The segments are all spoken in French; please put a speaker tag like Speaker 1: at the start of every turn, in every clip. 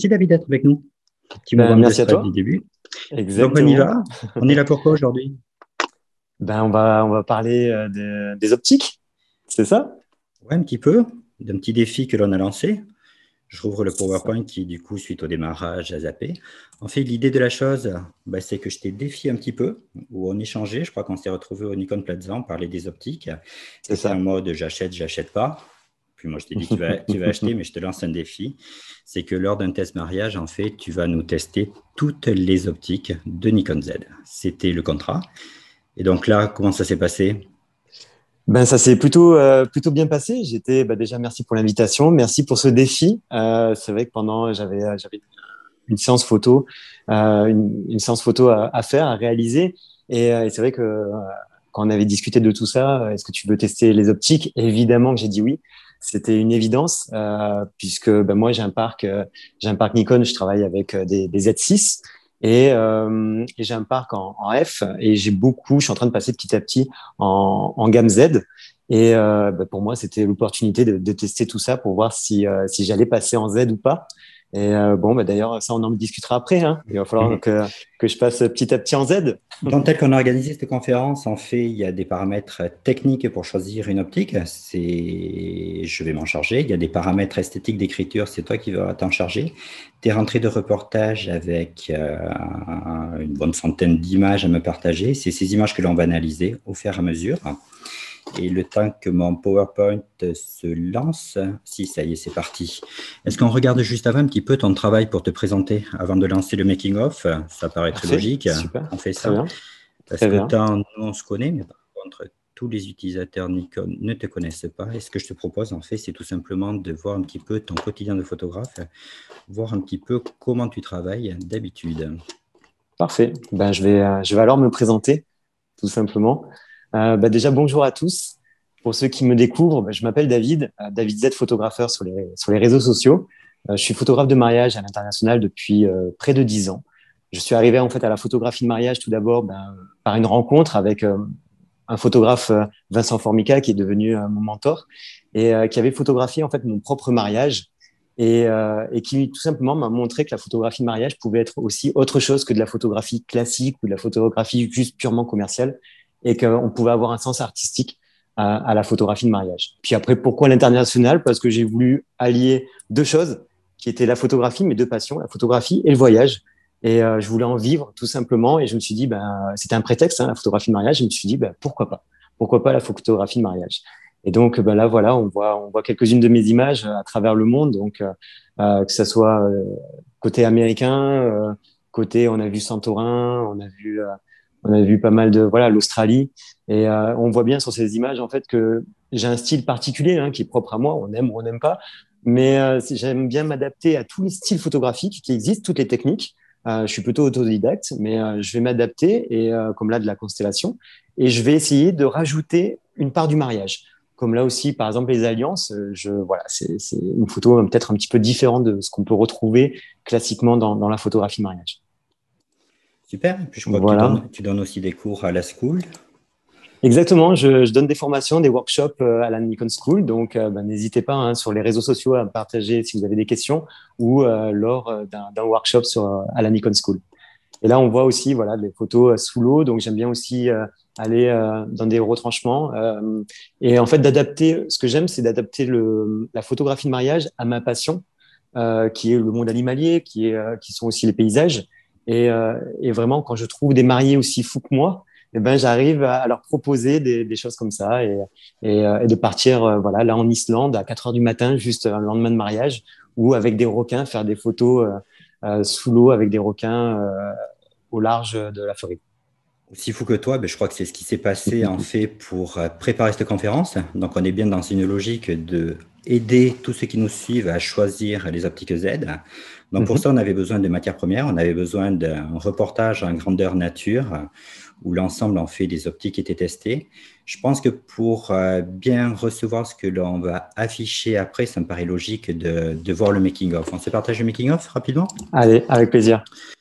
Speaker 1: Merci David d'être avec nous. Petit moment de
Speaker 2: Merci à
Speaker 1: stress du
Speaker 2: toi.
Speaker 1: début. Donc on y
Speaker 2: Exactement.
Speaker 1: va. On est là pourquoi aujourd'hui?
Speaker 2: On va parler des optiques, c'est ça?
Speaker 1: Ouais, un petit peu d'un petit défi que l'on a lancé. Je rouvre le
Speaker 2: Ça.
Speaker 1: PowerPoint qui, du coup, suite au démarrage, a zappé. En fait, l'idée de la chose, c'est que je t'ai défié un petit peu, ou on échangeait. Je crois qu'on s'est retrouvé au Nikon Plaza, on parlait des optiques. Tu
Speaker 2: C'est
Speaker 1: étais en
Speaker 2: ça.
Speaker 1: mode j'achète pas. Puis moi, je t'ai dit tu vas acheter, mais je te lance un défi. C'est que lors d'un test mariage, en fait, tu vas nous tester toutes les optiques de Nikon Z. C'était le contrat. Et donc là, comment ça s'est passé?
Speaker 2: Ça s'est plutôt bien passé. Déjà, merci pour l'invitation, merci pour ce défi. C'est vrai que j'avais une séance photo, une séance photo à faire, à réaliser. Et c'est vrai que quand on avait discuté de tout ça, est-ce que tu veux tester les optiques? Évidemment que j'ai dit oui. C'était une évidence puisque moi j'ai un parc Nikon. Je travaille avec des Z6 et j'ai un parc en F et je suis en train de passer petit à petit en gamme Z. Pour moi, c'était l'opportunité de tester tout ça pour voir si j'allais passer en Z ou pas. D'ailleurs, ça, on en discutera après, hein. Il va falloir que je passe petit à petit en Z.
Speaker 1: Donc, tel qu'on a organisé cette conférence, en fait, il y a des paramètres techniques pour choisir une optique. Je vais m'en charger. Il y a des paramètres esthétiques d'écriture, c'est toi qui vas t'en charger. Des rentrées de reportage avec une bonne centaine d'images à me partager. C'est ces images que l'on va analyser au fur et à mesure. Et le temps que mon PowerPoint se lance, si, ça y est, c'est parti. Est-ce qu'on regarde juste avant un petit peu ton travail pour te présenter avant de lancer le making-of? Ça paraît très
Speaker 2: Parfait,
Speaker 1: logique.
Speaker 2: super,
Speaker 1: On fait
Speaker 2: très
Speaker 1: ça.
Speaker 2: bien,
Speaker 1: Parce
Speaker 2: très bien.
Speaker 1: qu'autant nous, on se connaît, mais par contre, tous les utilisateurs Nikon ne te connaissent pas. Et ce que je te propose, en fait, c'est tout simplement de voir un petit peu ton quotidien de photographe, voir un petit peu comment tu travailles d'habitude.
Speaker 2: Parfait. Je vais alors me présenter, tout simplement. Déjà, bonjour à tous. Pour ceux qui me découvrent, je m'appelle David, David Z, photographeur sur les réseaux sociaux. Je suis photographe de mariage à l'international depuis près de 10 ans. Je suis arrivé en fait à la photographie de mariage tout d'abord par une rencontre avec un photographe, Vincent Formica, qui est devenu mon mentor et qui avait photographié en fait mon propre mariage et qui tout simplement m'a montré que la photographie de mariage pouvait être aussi autre chose que de la photographie classique ou de la photographie juste purement commerciale et qu'on pouvait avoir un sens artistique à la photographie de mariage. Puis après, pourquoi l'international? Parce que j'ai voulu allier deux choses qui étaient la photographie, mes deux passions, la photographie et le voyage. Je voulais en vivre tout simplement. Et je me suis dit, c'était un prétexte, hein, la photographie de mariage. Je me suis dit, pourquoi pas? Pourquoi pas la photographie de mariage? Et donc, là, voilà, on voit quelques-unes de mes images à travers le monde. Donc, que ce soit côté américain, côté, on a vu Santorin, on a vu pas mal de, voilà, l'Australie. On voit bien sur ces images, en fait, que j'ai un style particulier, hein, qui est propre à moi. On aime ou on n'aime pas. Mais j'aime bien m'adapter à tous les styles photographiques qui existent, toutes les techniques. Je suis plutôt autodidacte, mais je vais m'adapter et comme là de la constellation, et je vais essayer de rajouter une part du mariage. Comme là aussi, par exemple, les alliances, voilà, c'est une photo peut-être un petit peu différente de ce qu'on peut retrouver classiquement dans la photographie de mariage.
Speaker 1: Super. Et puis, je crois que
Speaker 2: Voilà.
Speaker 1: tu donnes aussi des cours à la school.
Speaker 2: Exactement, je donne des formations, des workshops à la Nikon School, donc n'hésitez pas, hein, sur les réseaux sociaux à partager si vous avez des questions ou lors d'un workshop à la Nikon School. Et là, on voit aussi, voilà, des photos sous l'eau. Donc, j'aime bien aussi aller dans des retranchements. Et en fait, ce que j'aime, c'est d'adapter la photographie de mariage à ma passion, qui est le monde animalier, qui sont aussi les paysages. Et vraiment, quand je trouve des mariés aussi fous que moi, j'arrive à leur proposer des choses comme ça et de partir, voilà, là en Islande à 4 heures du matin, juste le lendemain de mariage, ou avec des requins, faire des photos sous l'eau avec des requins au large de la Floride.
Speaker 1: Aussi fou que toi, je crois que c'est ce qui s'est passé en fait pour préparer cette conférence. Donc on est bien dans une logique de aider tous ceux qui nous suivent à choisir les optiques Z. Donc pour ça, on avait besoin de matières premières, on avait besoin d'un reportage en grandeur nature où l'ensemble en fait des optiques étaient testées. Je pense que pour bien recevoir ce que l'on va afficher après, ça me paraît logique de voir le making-of. On se partage le making-of rapidement?
Speaker 2: Allez, avec plaisir.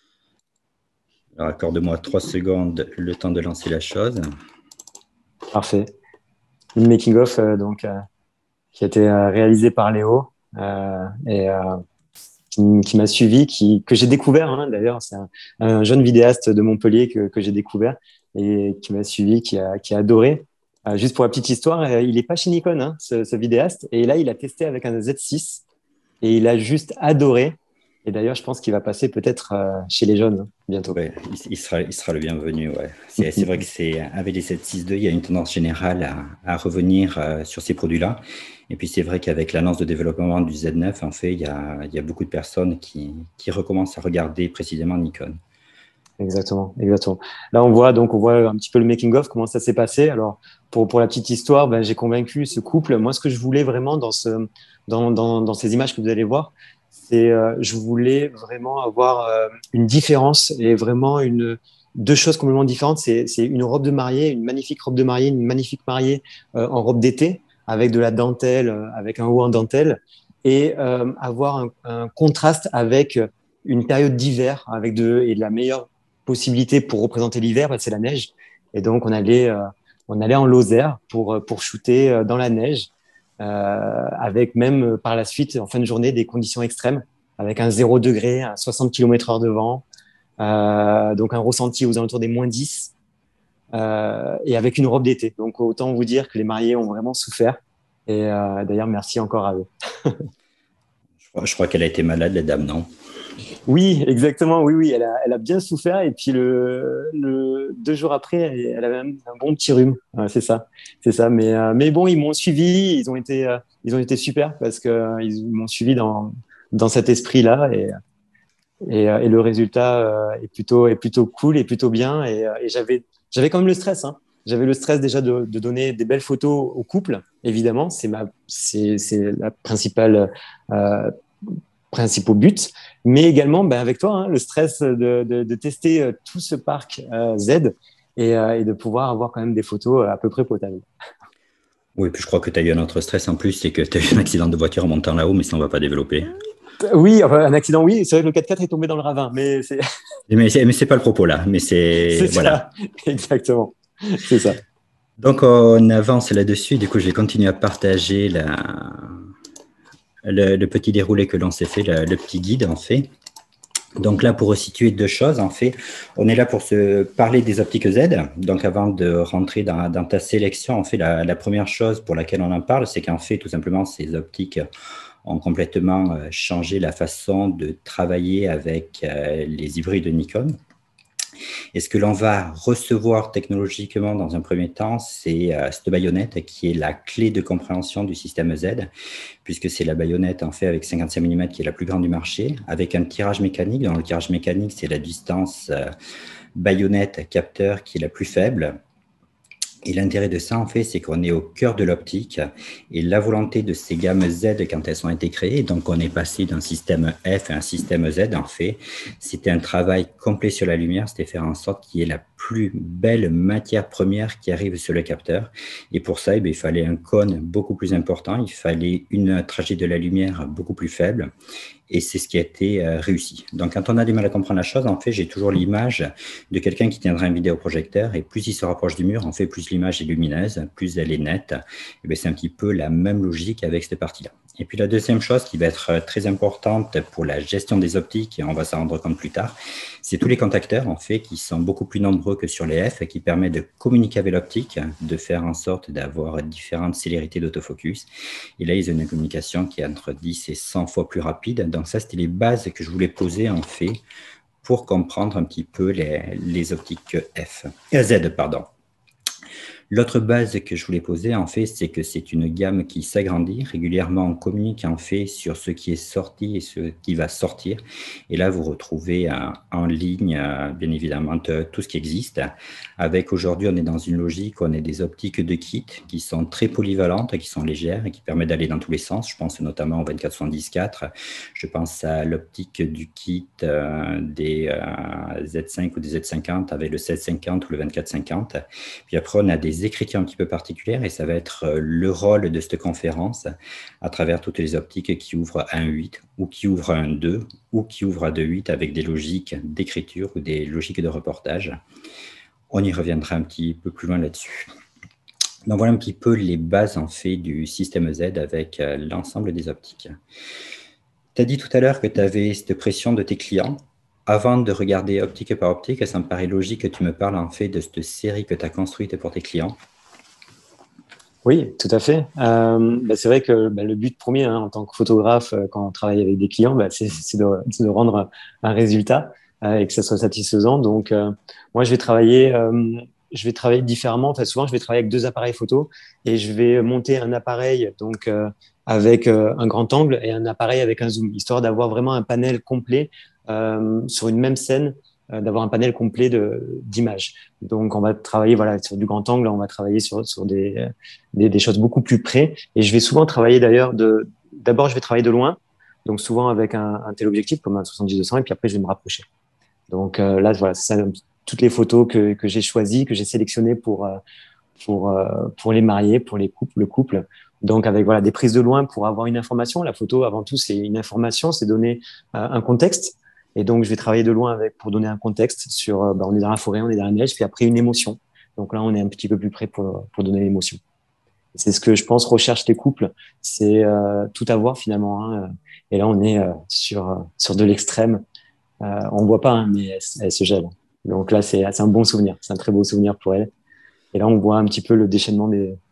Speaker 1: Alors accorde-moi 3 secondes le temps de lancer la chose.
Speaker 2: Parfait. Une making-of qui a été réalisé par Léo et qui m'a suivi, que j'ai découvert, hein, d'ailleurs. C'est un jeune vidéaste de Montpellier que j'ai découvert et qui m'a suivi, qui a adoré. Juste pour la petite histoire, il n'est pas chez Nikon, hein, ce vidéaste. Et là, il a testé avec un Z6 et il a juste adoré. Et d'ailleurs, je pense qu'il va passer peut-être chez les jeunes, hein, bientôt.
Speaker 1: Ouais, il sera le bienvenu. Ouais. C'est vrai que avec les 7.6.2, il y a une tendance générale à revenir sur ces produits-là. Et puis c'est vrai qu'avec l'annonce de développement du Z9, en fait, il y a beaucoup de personnes qui recommencent à regarder précisément Nikon.
Speaker 2: Exactement, exactement. Là, on voit un petit peu le making of, comment ça s'est passé. Alors, pour la petite histoire, ben, j'ai convaincu ce couple. Moi, ce que je voulais vraiment dans ces images que vous allez voir, c'est je voulais vraiment avoir une différence et vraiment deux choses complètement différentes. C'est une robe de mariée, une magnifique robe de mariée, une magnifique mariée en robe d'été avec de la dentelle, avec un haut en dentelle, et avoir un contraste avec une période d'hiver et de la meilleure possibilité pour représenter l'hiver, bah, c'est la neige. Et donc, on allait en Lozère pour shooter dans la neige, avec même par la suite, en fin de journée, des conditions extrêmes, avec un 0 degré, à 60 km/h de vent, donc un ressenti aux alentours des -10, et avec une robe d'été. Donc, autant vous dire que les mariés ont vraiment souffert. Et d'ailleurs, merci encore à eux.
Speaker 1: Je crois qu'elle a été malade, la dame, non?
Speaker 2: Oui, exactement. Oui, oui, elle a bien souffert. Et puis 2 jours après, elle avait un bon petit rhume. Ouais, c'est ça, c'est ça. Mais bon, ils m'ont suivi. Ils ont été super parce que ils m'ont suivi dans cet esprit-là. Et le résultat est plutôt cool et plutôt bien. Et j'avais quand même le stress, hein. J'avais le stress déjà de donner des belles photos au couple. Évidemment, c'est la euh, principaux buts, mais également ben, avec toi, hein, le stress de tester tout ce parc Z et de pouvoir avoir quand même des photos à peu près potables.
Speaker 1: Oui, puis je crois que tu as eu un autre stress en plus, c'est que tu as eu un accident de voiture en montant là-haut, mais ça, on ne va pas développer.
Speaker 2: Oui, enfin, un accident, oui, c'est vrai que le 4x4 est tombé dans le ravin, mais c'est
Speaker 1: Mais c'est pas le propos là, mais
Speaker 2: c'est
Speaker 1: c'est. Voilà.
Speaker 2: ça, exactement, c'est ça.
Speaker 1: Donc, on avance là-dessus. Du coup, je vais continuer à partager le petit déroulé que l'on s'est fait, le petit guide, en fait. Donc là, pour resituer deux choses, en fait, on est là pour se parler des optiques Z. Donc avant de rentrer dans ta sélection, en fait, la première chose pour laquelle on en parle, c'est qu'en fait, tout simplement, ces optiques ont complètement changé la façon de travailler avec les hybrides de Nikon. Et ce que l'on va recevoir technologiquement dans un premier temps, c'est cette baïonnette qui est la clé de compréhension du système Z, puisque c'est la baïonnette en fait avec 55 mm qui est la plus grande du marché, avec un tirage mécanique. Dans le tirage mécanique, c'est la distance baïonnette-capteur qui est la plus faible. Et l'intérêt de ça, en fait, c'est qu'on est au cœur de l'optique et la volonté de ces gammes Z quand elles ont été créées, donc on est passé d'un système F à un système Z, en fait, c'était un travail complet sur la lumière, c'était faire en sorte qu'il y ait la plus belle matière première qui arrive sur le capteur. Et pour ça, il fallait un cône beaucoup plus important, il fallait une trajet de la lumière beaucoup plus faible. Et c'est ce qui a été réussi. Donc, quand on a du mal à comprendre la chose, en fait, j'ai toujours l'image de quelqu'un qui tiendra un vidéoprojecteur et plus il se rapproche du mur, en fait, plus l'image est lumineuse, plus elle est nette. Et c'est un petit peu la même logique avec cette partie-là. Et puis, la deuxième chose qui va être très importante pour la gestion des optiques, et on va s'en rendre compte plus tard, c'est tous les contacteurs, en fait, qui sont beaucoup plus nombreux que sur les F et qui permettent de communiquer avec l'optique, de faire en sorte d'avoir différentes célérités d'autofocus. Et là, ils ont une communication qui est entre 10 et 100 fois plus rapide. Donc ça, c'était les bases que je voulais poser en fait pour comprendre un petit peu les optiques Z, pardon. L'autre base que je voulais poser, en fait, c'est que c'est une gamme qui s'agrandit. Régulièrement, on communique en fait sur ce qui est sorti et ce qui va sortir. Et là, vous retrouvez en ligne, bien évidemment, tout ce qui existe. Avec aujourd'hui, on est dans une logique où on a des optiques de kit qui sont très polyvalentes, qui sont légères et qui permettent d'aller dans tous les sens. Je pense notamment au 24-74. Je pense à l'optique du kit des Z5 ou des Z50 avec le 16-50 ou le 24-50. Puis après, on a des écritures un petit peu particulières et ça va être le rôle de cette conférence à travers toutes les optiques qui ouvrent à 1.8 ou qui ouvrent à 1.2 ou qui ouvrent à 2.8 avec des logiques d'écriture ou des logiques de reportage. On y reviendra un petit peu plus loin là-dessus. Donc voilà un petit peu les bases en fait du système Z avec l'ensemble des optiques. Tu as dit tout à l'heure que tu avais cette pression de tes clients. Avant de regarder optique par optique, ça me paraît logique que tu me parles en fait de cette série que tu as construite pour tes clients.
Speaker 2: Oui, tout à fait. C'est vrai que le but premier, hein, en tant que photographe, quand on travaille avec des clients, c'est de rendre un résultat et que ça soit satisfaisant. Donc, moi, je vais travailler différemment. Enfin, souvent, je vais travailler avec deux appareils photo et je vais monter un appareil donc avec un grand angle et un appareil avec un zoom, histoire d'avoir vraiment un panel complet sur une même scène, d'avoir un panel complet d'images. Donc, on va travailler voilà sur du grand angle, on va travailler sur des choses beaucoup plus près. Et je vais souvent travailler d'ailleurs d'abord, je vais travailler de loin, donc souvent avec un téléobjectif comme un 70-200, et puis après, je vais me rapprocher. Donc là, voilà, c'est ça, toutes les photos que j'ai choisies, que j'ai sélectionnées pour les mariés, pour les couples, le couple. Donc avec voilà des prises de loin pour avoir une information. La photo, avant tout, c'est une information, c'est donner un contexte. Et donc je vais travailler de loin avec pour donner un contexte sur, on est dans la forêt, on est dans la neige, puis après une émotion. Donc là, on est un petit peu plus près pour donner l'émotion. C'est ce que je pense recherchent les couples, c'est tout avoir finalement. Hein. Et là, on est sur de l'extrême. On voit pas, hein, mais elle se gèle. Donc là, c'est un bon souvenir, c'est un très beau souvenir pour elle. Et là, on voit un petit peu le déchaînement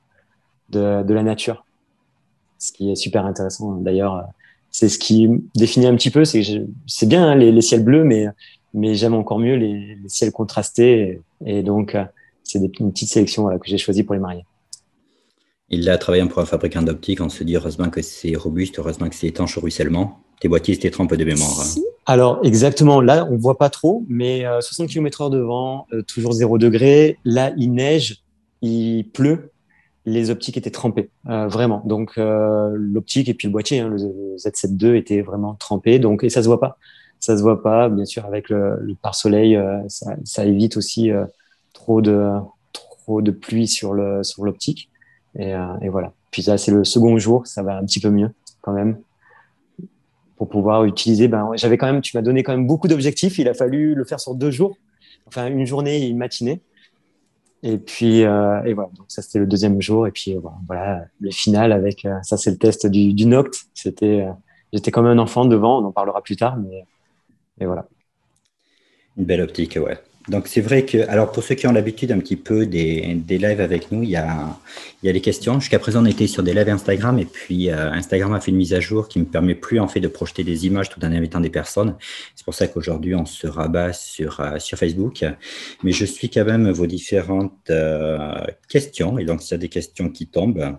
Speaker 2: de la nature, ce qui est super intéressant. D'ailleurs, c'est ce qui définit un petit peu, c'est bien hein, les ciels bleus, mais j'aime encore mieux les ciels contrastés. Et donc, c'est une petite sélection voilà, que j'ai choisie pour les mariés.
Speaker 1: Et là, travaillant pour un fabricant d'optique, on se dit heureusement que c'est robuste, heureusement que c'est étanche au ruissellement. Tes boîtiers, c'était trempes de mémoire. Hein.
Speaker 2: Alors, exactement. Là, on voit pas trop, mais 60 km/h de vent, toujours 0 degré. Là, il neige, il pleut. Les optiques étaient trempées, vraiment. Donc, l'optique et puis le boîtier, hein, le Z7 II était vraiment trempé. Donc, et ça se voit pas. Ça se voit pas. Bien sûr, avec le pare-soleil, ça évite aussi trop de pluie sur l'optique. Et voilà. Puis là, c'est le second jour, ça va un petit peu mieux quand même pour pouvoir utiliser. J'avais quand même, tu m'as donné quand même beaucoup d'objectifs. Il a fallu le faire sur 2 jours, enfin une journée et une matinée. Et puis, et voilà. Donc ça, c'était le deuxième jour. Et puis voilà, le final avec ça, c'est le test du Noct. J'étais comme un enfant devant. On en parlera plus tard, mais et voilà.
Speaker 1: Une belle optique, ouais. Donc c'est vrai que, alors pour ceux qui ont l'habitude un petit peu des lives avec nous, il y a les questions. Jusqu'à présent, on était sur des lives Instagram et puis Instagram a fait une mise à jour qui ne me permet plus en fait de projeter des images tout en invitant des personnes. C'est pour ça qu'aujourd'hui, on se rabat sur Facebook. Mais je suis quand même vos différentes questions. Et donc, s'il y a des questions qui tombent,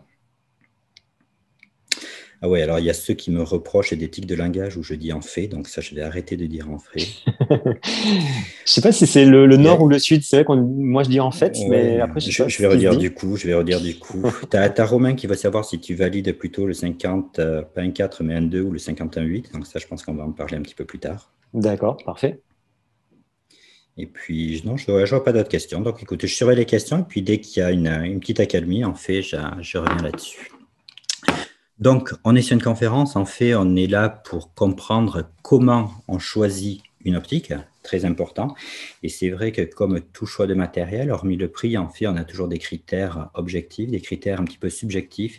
Speaker 1: ah ouais, alors il y a ceux qui me reprochent des tics de langage où je dis en fait, donc ça, je vais arrêter de dire en fait.
Speaker 2: Je sais pas si c'est le nord ou le sud. C'est vrai moi je dis en fait, mais après je sais pas
Speaker 1: je vais
Speaker 2: ce qui se
Speaker 1: redire
Speaker 2: dit.
Speaker 1: du coup. Tu as Romain qui va savoir si tu valides plutôt le 50, pas un 4, mais un 2 ou le 51-8. Donc ça, je pense qu'on va en parler un petit peu plus tard.
Speaker 2: D'accord, parfait.
Speaker 1: Et puis, non, je vois pas d'autres questions. Donc écoute, je surveille les questions et puis dès qu'il y a une petite accalmie, en fait, je reviens là-dessus. Donc, on est sur une conférence. En fait, on est là pour comprendre comment on choisit une optique, très important. Et c'est vrai que comme tout choix de matériel, hormis le prix, en fait, on a toujours des critères objectifs, des critères un petit peu subjectifs,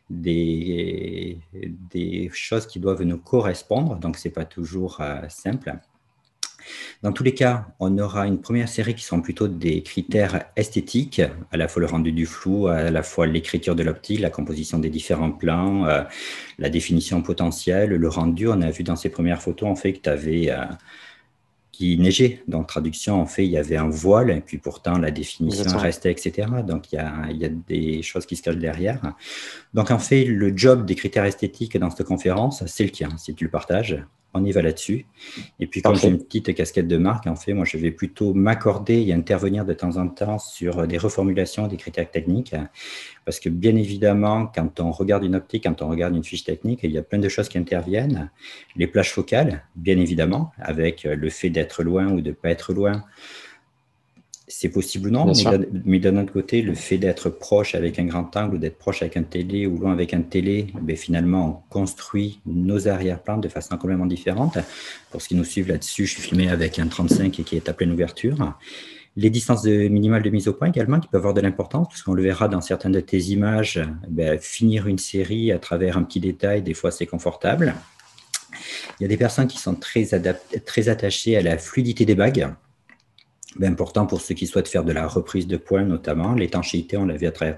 Speaker 1: des choses qui doivent nous correspondre. Donc, ce n'est pas toujours simple. Dans tous les cas, on aura une première série qui sont plutôt des critères esthétiques, à la fois le rendu du flou, à la fois l'écriture de l'optique, la composition des différents plans, la définition potentielle, le rendu. On a vu dans ces premières photos en fait que tu avais qui neigeait. Donc, traduction, en fait, il y avait un voile, et puis pourtant, la définition
Speaker 2: Exactement.
Speaker 1: restait, etc. Donc, il y a des choses qui se cachent derrière. Donc, en fait, le job des critères esthétiques dans cette conférence, c'est le tien. Si tu le partages, on y va là-dessus. Et puis, comme j'ai une petite casquette de marque, en fait, moi, je vais plutôt m'accorder et intervenir de temps en temps sur des reformulations des critères techniques. Parce que, bien évidemment, quand on regarde une optique, quand on regarde une fiche technique, il y a plein de choses qui interviennent. Les plages focales, bien évidemment, avec le fait d'être loin ou de ne pas être loin. C'est possible ou non, mais d'un autre côté, le fait d'être proche avec un grand angle ou d'être proche avec un télé ou loin avec un télé, finalement, on construit nos arrière-plans de façon complètement différente. Pour ceux qui nous suivent là-dessus, je suis filmé avec un 35 et qui est à pleine ouverture. Les distances minimales de mise au point également, qui peuvent avoir de l'importance, puisqu'on le verra dans certaines de tes images, finir une série à travers un petit détail, des fois c'est confortable. Il y a des personnes qui sont très attachées à la fluidité des bagues. Bien important pour ceux qui souhaitent faire de la reprise de points notamment. L'étanchéité, on l'a vu à travers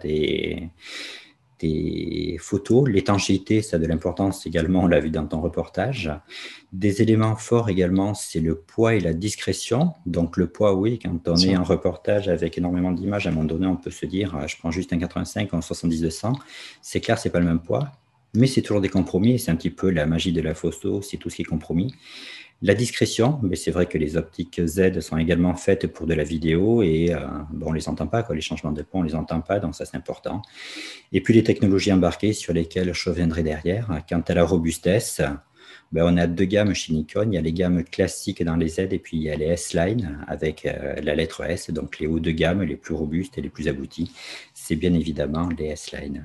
Speaker 1: des photos. L'étanchéité, ça a de l'importance également, on l'a vu dans ton reportage. Des éléments forts également, c'est le poids et la discrétion. Donc le poids, oui, quand on est en reportage avec énormément d'images, à un moment donné, on peut se dire, je prends juste un 85 ou un 70-200. C'est clair, c'est pas le même poids, mais c'est toujours des compromis. C'est un petit peu la magie de la photo, c'est tout ce qui est compromis. La discrétion, mais c'est vrai que les optiques Z sont également faites pour de la vidéo et bon, on ne les entend pas, quoi. Les changements de poids, on ne les entend pas, donc ça c'est important. Et puis les technologies embarquées sur lesquelles je reviendrai derrière. Quant à la robustesse, ben, on a deux gammes chez Nikon. Il y a les gammes classiques dans les Z et puis il y a les S-Line avec la lettre S, donc les hauts de gamme, les plus robustes et les plus aboutis. C'est bien évidemment les S-Line.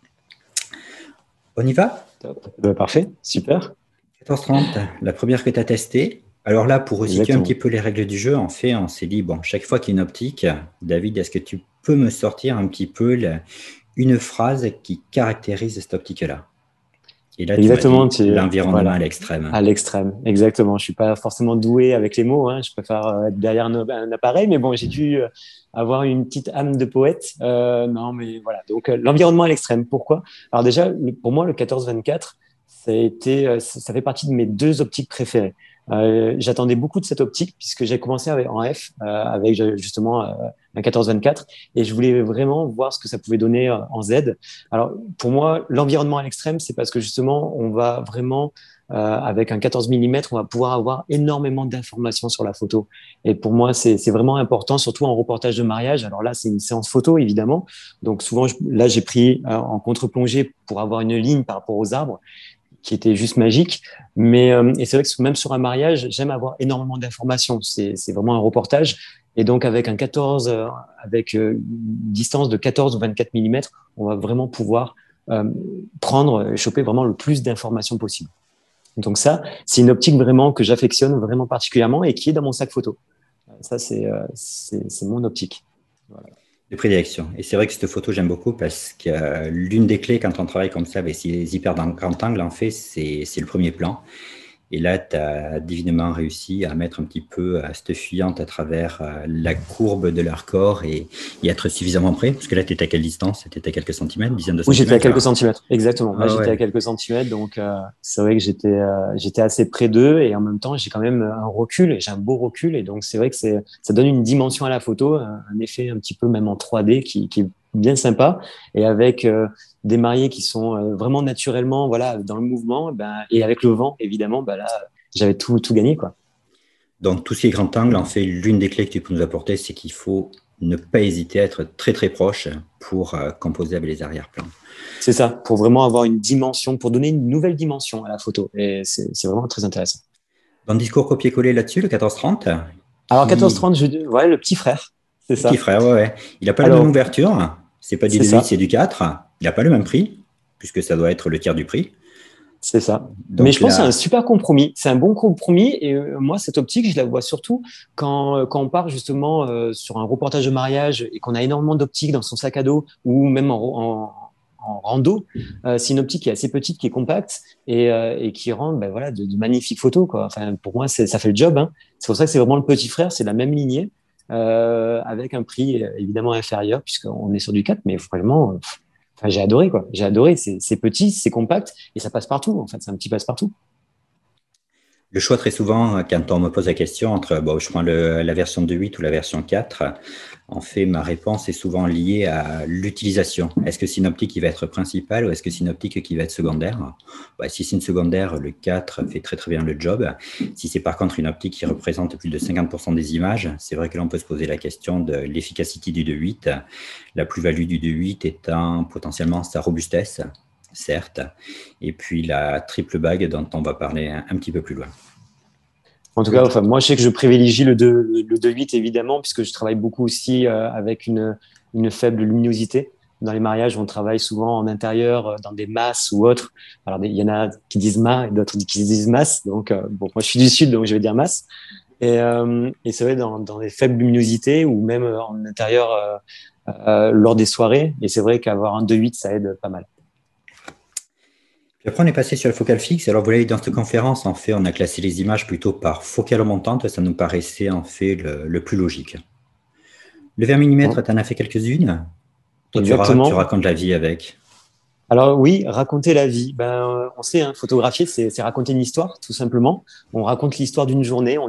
Speaker 1: On y va?
Speaker 2: Parfait, super.
Speaker 1: 14h30, la première que tu as testée. Alors là, pour resituer un petit peu les règles du jeu, en fait, on s'est dit, bon, chaque fois qu'il y a une optique, David, est-ce que tu peux me sortir un petit peu une phrase qui caractérise cette optique-là? Et là,
Speaker 2: Exactement,
Speaker 1: tu m'as dit l'environnement
Speaker 2: voilà,
Speaker 1: à l'extrême.
Speaker 2: à l'extrême, exactement. Je suis pas forcément doué avec les mots, hein. Je préfère être derrière un appareil, mais bon, j'ai dû avoir une petite âme de poète. Non, mais voilà. Donc, l'environnement à l'extrême. Pourquoi? Alors déjà, pour moi, le 14-24, ça fait partie de mes deux optiques préférées. J'attendais beaucoup de cette optique puisque j'ai commencé en F avec justement un 14-24 et je voulais vraiment voir ce que ça pouvait donner en Z. Alors pour moi, l'environnement à l'extrême, c'est parce que justement, on va vraiment avec un 14 mm, on va pouvoir avoir énormément d'informations sur la photo. Et pour moi, c'est vraiment important, surtout en reportage de mariage. Alors là, c'est une séance photo, évidemment. Donc souvent, là, j'ai pris en contre-plongée pour avoir une ligne par rapport aux arbres qui était juste magique. Mais et c'est vrai que même sur un mariage, j'aime avoir énormément d'informations. C'est vraiment un reportage. Et donc avec un 14, avec une distance de 14 ou 24 mm, on va vraiment pouvoir choper vraiment le plus d'informations possible. Donc ça, c'est une optique vraiment que j'affectionne vraiment particulièrement et qui est dans mon sac photo. Ça, c'est mon optique. Voilà.
Speaker 1: De prédilection. Et c'est vrai que cette photo, j'aime beaucoup parce que l'une des clés quand on travaille comme ça avec ces hyper grand angle, en fait, c'est le premier plan. Et là, tu as divinement réussi à mettre un petit peu cette fuyante à travers la courbe de leur corps et être suffisamment près. Parce que là, tu étais à quelle distance? Tu étais à quelques centimètres, dizaines de
Speaker 2: Oui,
Speaker 1: centimètres?
Speaker 2: j'étais à quelques centimètres, exactement. Là,
Speaker 1: Ah
Speaker 2: j'étais à
Speaker 1: ouais.
Speaker 2: quelques centimètres, donc c'est vrai que j'étais assez près d'eux et en même temps, j'ai quand même un recul, et j'ai un beau recul, et donc c'est vrai que ça donne une dimension à la photo, un effet un petit peu même en 3D qui est bien sympa, et avec des mariés qui sont vraiment naturellement, voilà, dans le mouvement, ben, et avec le vent, évidemment, ben là, j'avais tout gagné, quoi.
Speaker 1: Donc, tout ce qui est grand angle, en fait, l'une des clés que tu peux nous apporter, c'est qu'il faut ne pas hésiter à être très, très proche pour composer avec les arrière-plans.
Speaker 2: C'est ça, pour vraiment avoir une dimension, pour donner une nouvelle dimension à la photo, et c'est vraiment très intéressant.
Speaker 1: Dans le discours copier-coller là-dessus, le 14-30,
Speaker 2: Alors
Speaker 1: qui...
Speaker 2: 14-30, ouais, le petit frère, c'est
Speaker 1: le petit
Speaker 2: ça.
Speaker 1: frère, ouais, ouais. Il n'a pas la même
Speaker 2: Alors,
Speaker 1: ouverture. C'est pas du
Speaker 2: c'est
Speaker 1: 2.8, c'est
Speaker 2: ça,
Speaker 1: du 4. Il n'a pas le même prix, puisque ça doit être le tiers du prix.
Speaker 2: c'est ça. Mais je
Speaker 1: Donc
Speaker 2: pense que c'est un
Speaker 1: là,
Speaker 2: super compromis. C'est un bon compromis. Et moi, cette optique, je la vois surtout quand on part justement sur un reportage de mariage et qu'on a énormément d'optiques dans son sac à dos ou même en rando. C'est une optique qui est assez petite, qui est compacte et qui rend ben, voilà, de magnifiques photos, quoi. Enfin, pour moi, ça fait le job, hein. C'est pour ça que c'est vraiment le petit frère. C'est la même lignée avec un prix évidemment inférieur puisqu'on est sur du 4, mais vraiment. Enfin, j'ai adoré, quoi. J'ai adoré. C'est petit, c'est compact et ça passe partout. En fait, c'est un petit passe-partout.
Speaker 1: le choix, très souvent, quand on me pose la question entre bon, je prends la version 2.8 ou la version 4, en fait, ma réponse est souvent liée à l'utilisation. Est-ce que c'est une optique qui va être principale ou est-ce que c'est une optique qui va être secondaire? Bah, si c'est une secondaire, le 4 fait très très bien le job. Si c'est par contre une optique qui représente plus de 50% des images, c'est vrai que là, on peut se poser la question de l'efficacité du 2.8, la plus-value du 2.8 étant potentiellement sa robustesse, certes, et puis la triple bague dont on va parler un petit peu plus loin.
Speaker 2: En tout cas, enfin, moi, je sais que je privilégie le 2.8 évidemment, puisque je travaille beaucoup aussi avec une faible luminosité. Dans les mariages, on travaille souvent en intérieur, dans des masses ou autres. Alors, il y en a qui disent ma et d'autres qui disent masse. Donc, bon, moi, je suis du sud, donc je vais dire masse. Et c'est vrai, dans les faibles luminosités ou même en intérieur lors des soirées. Et c'est vrai qu'avoir un 2.8, ça aide pas mal.
Speaker 1: Puis après, on est passé sur le focal fixe. Alors, vous l'avez dit, dans cette conférence, en fait, on a classé les images plutôt par focale montante. Ça nous paraissait en fait le plus logique. Le 20 mm, tu en as fait quelques-unes. Toi, tu
Speaker 2: Exactement.
Speaker 1: racontes la vie avec.
Speaker 2: Alors oui, raconter la vie. On sait, hein, photographier, c'est raconter une histoire, tout simplement. On raconte l'histoire d'une journée,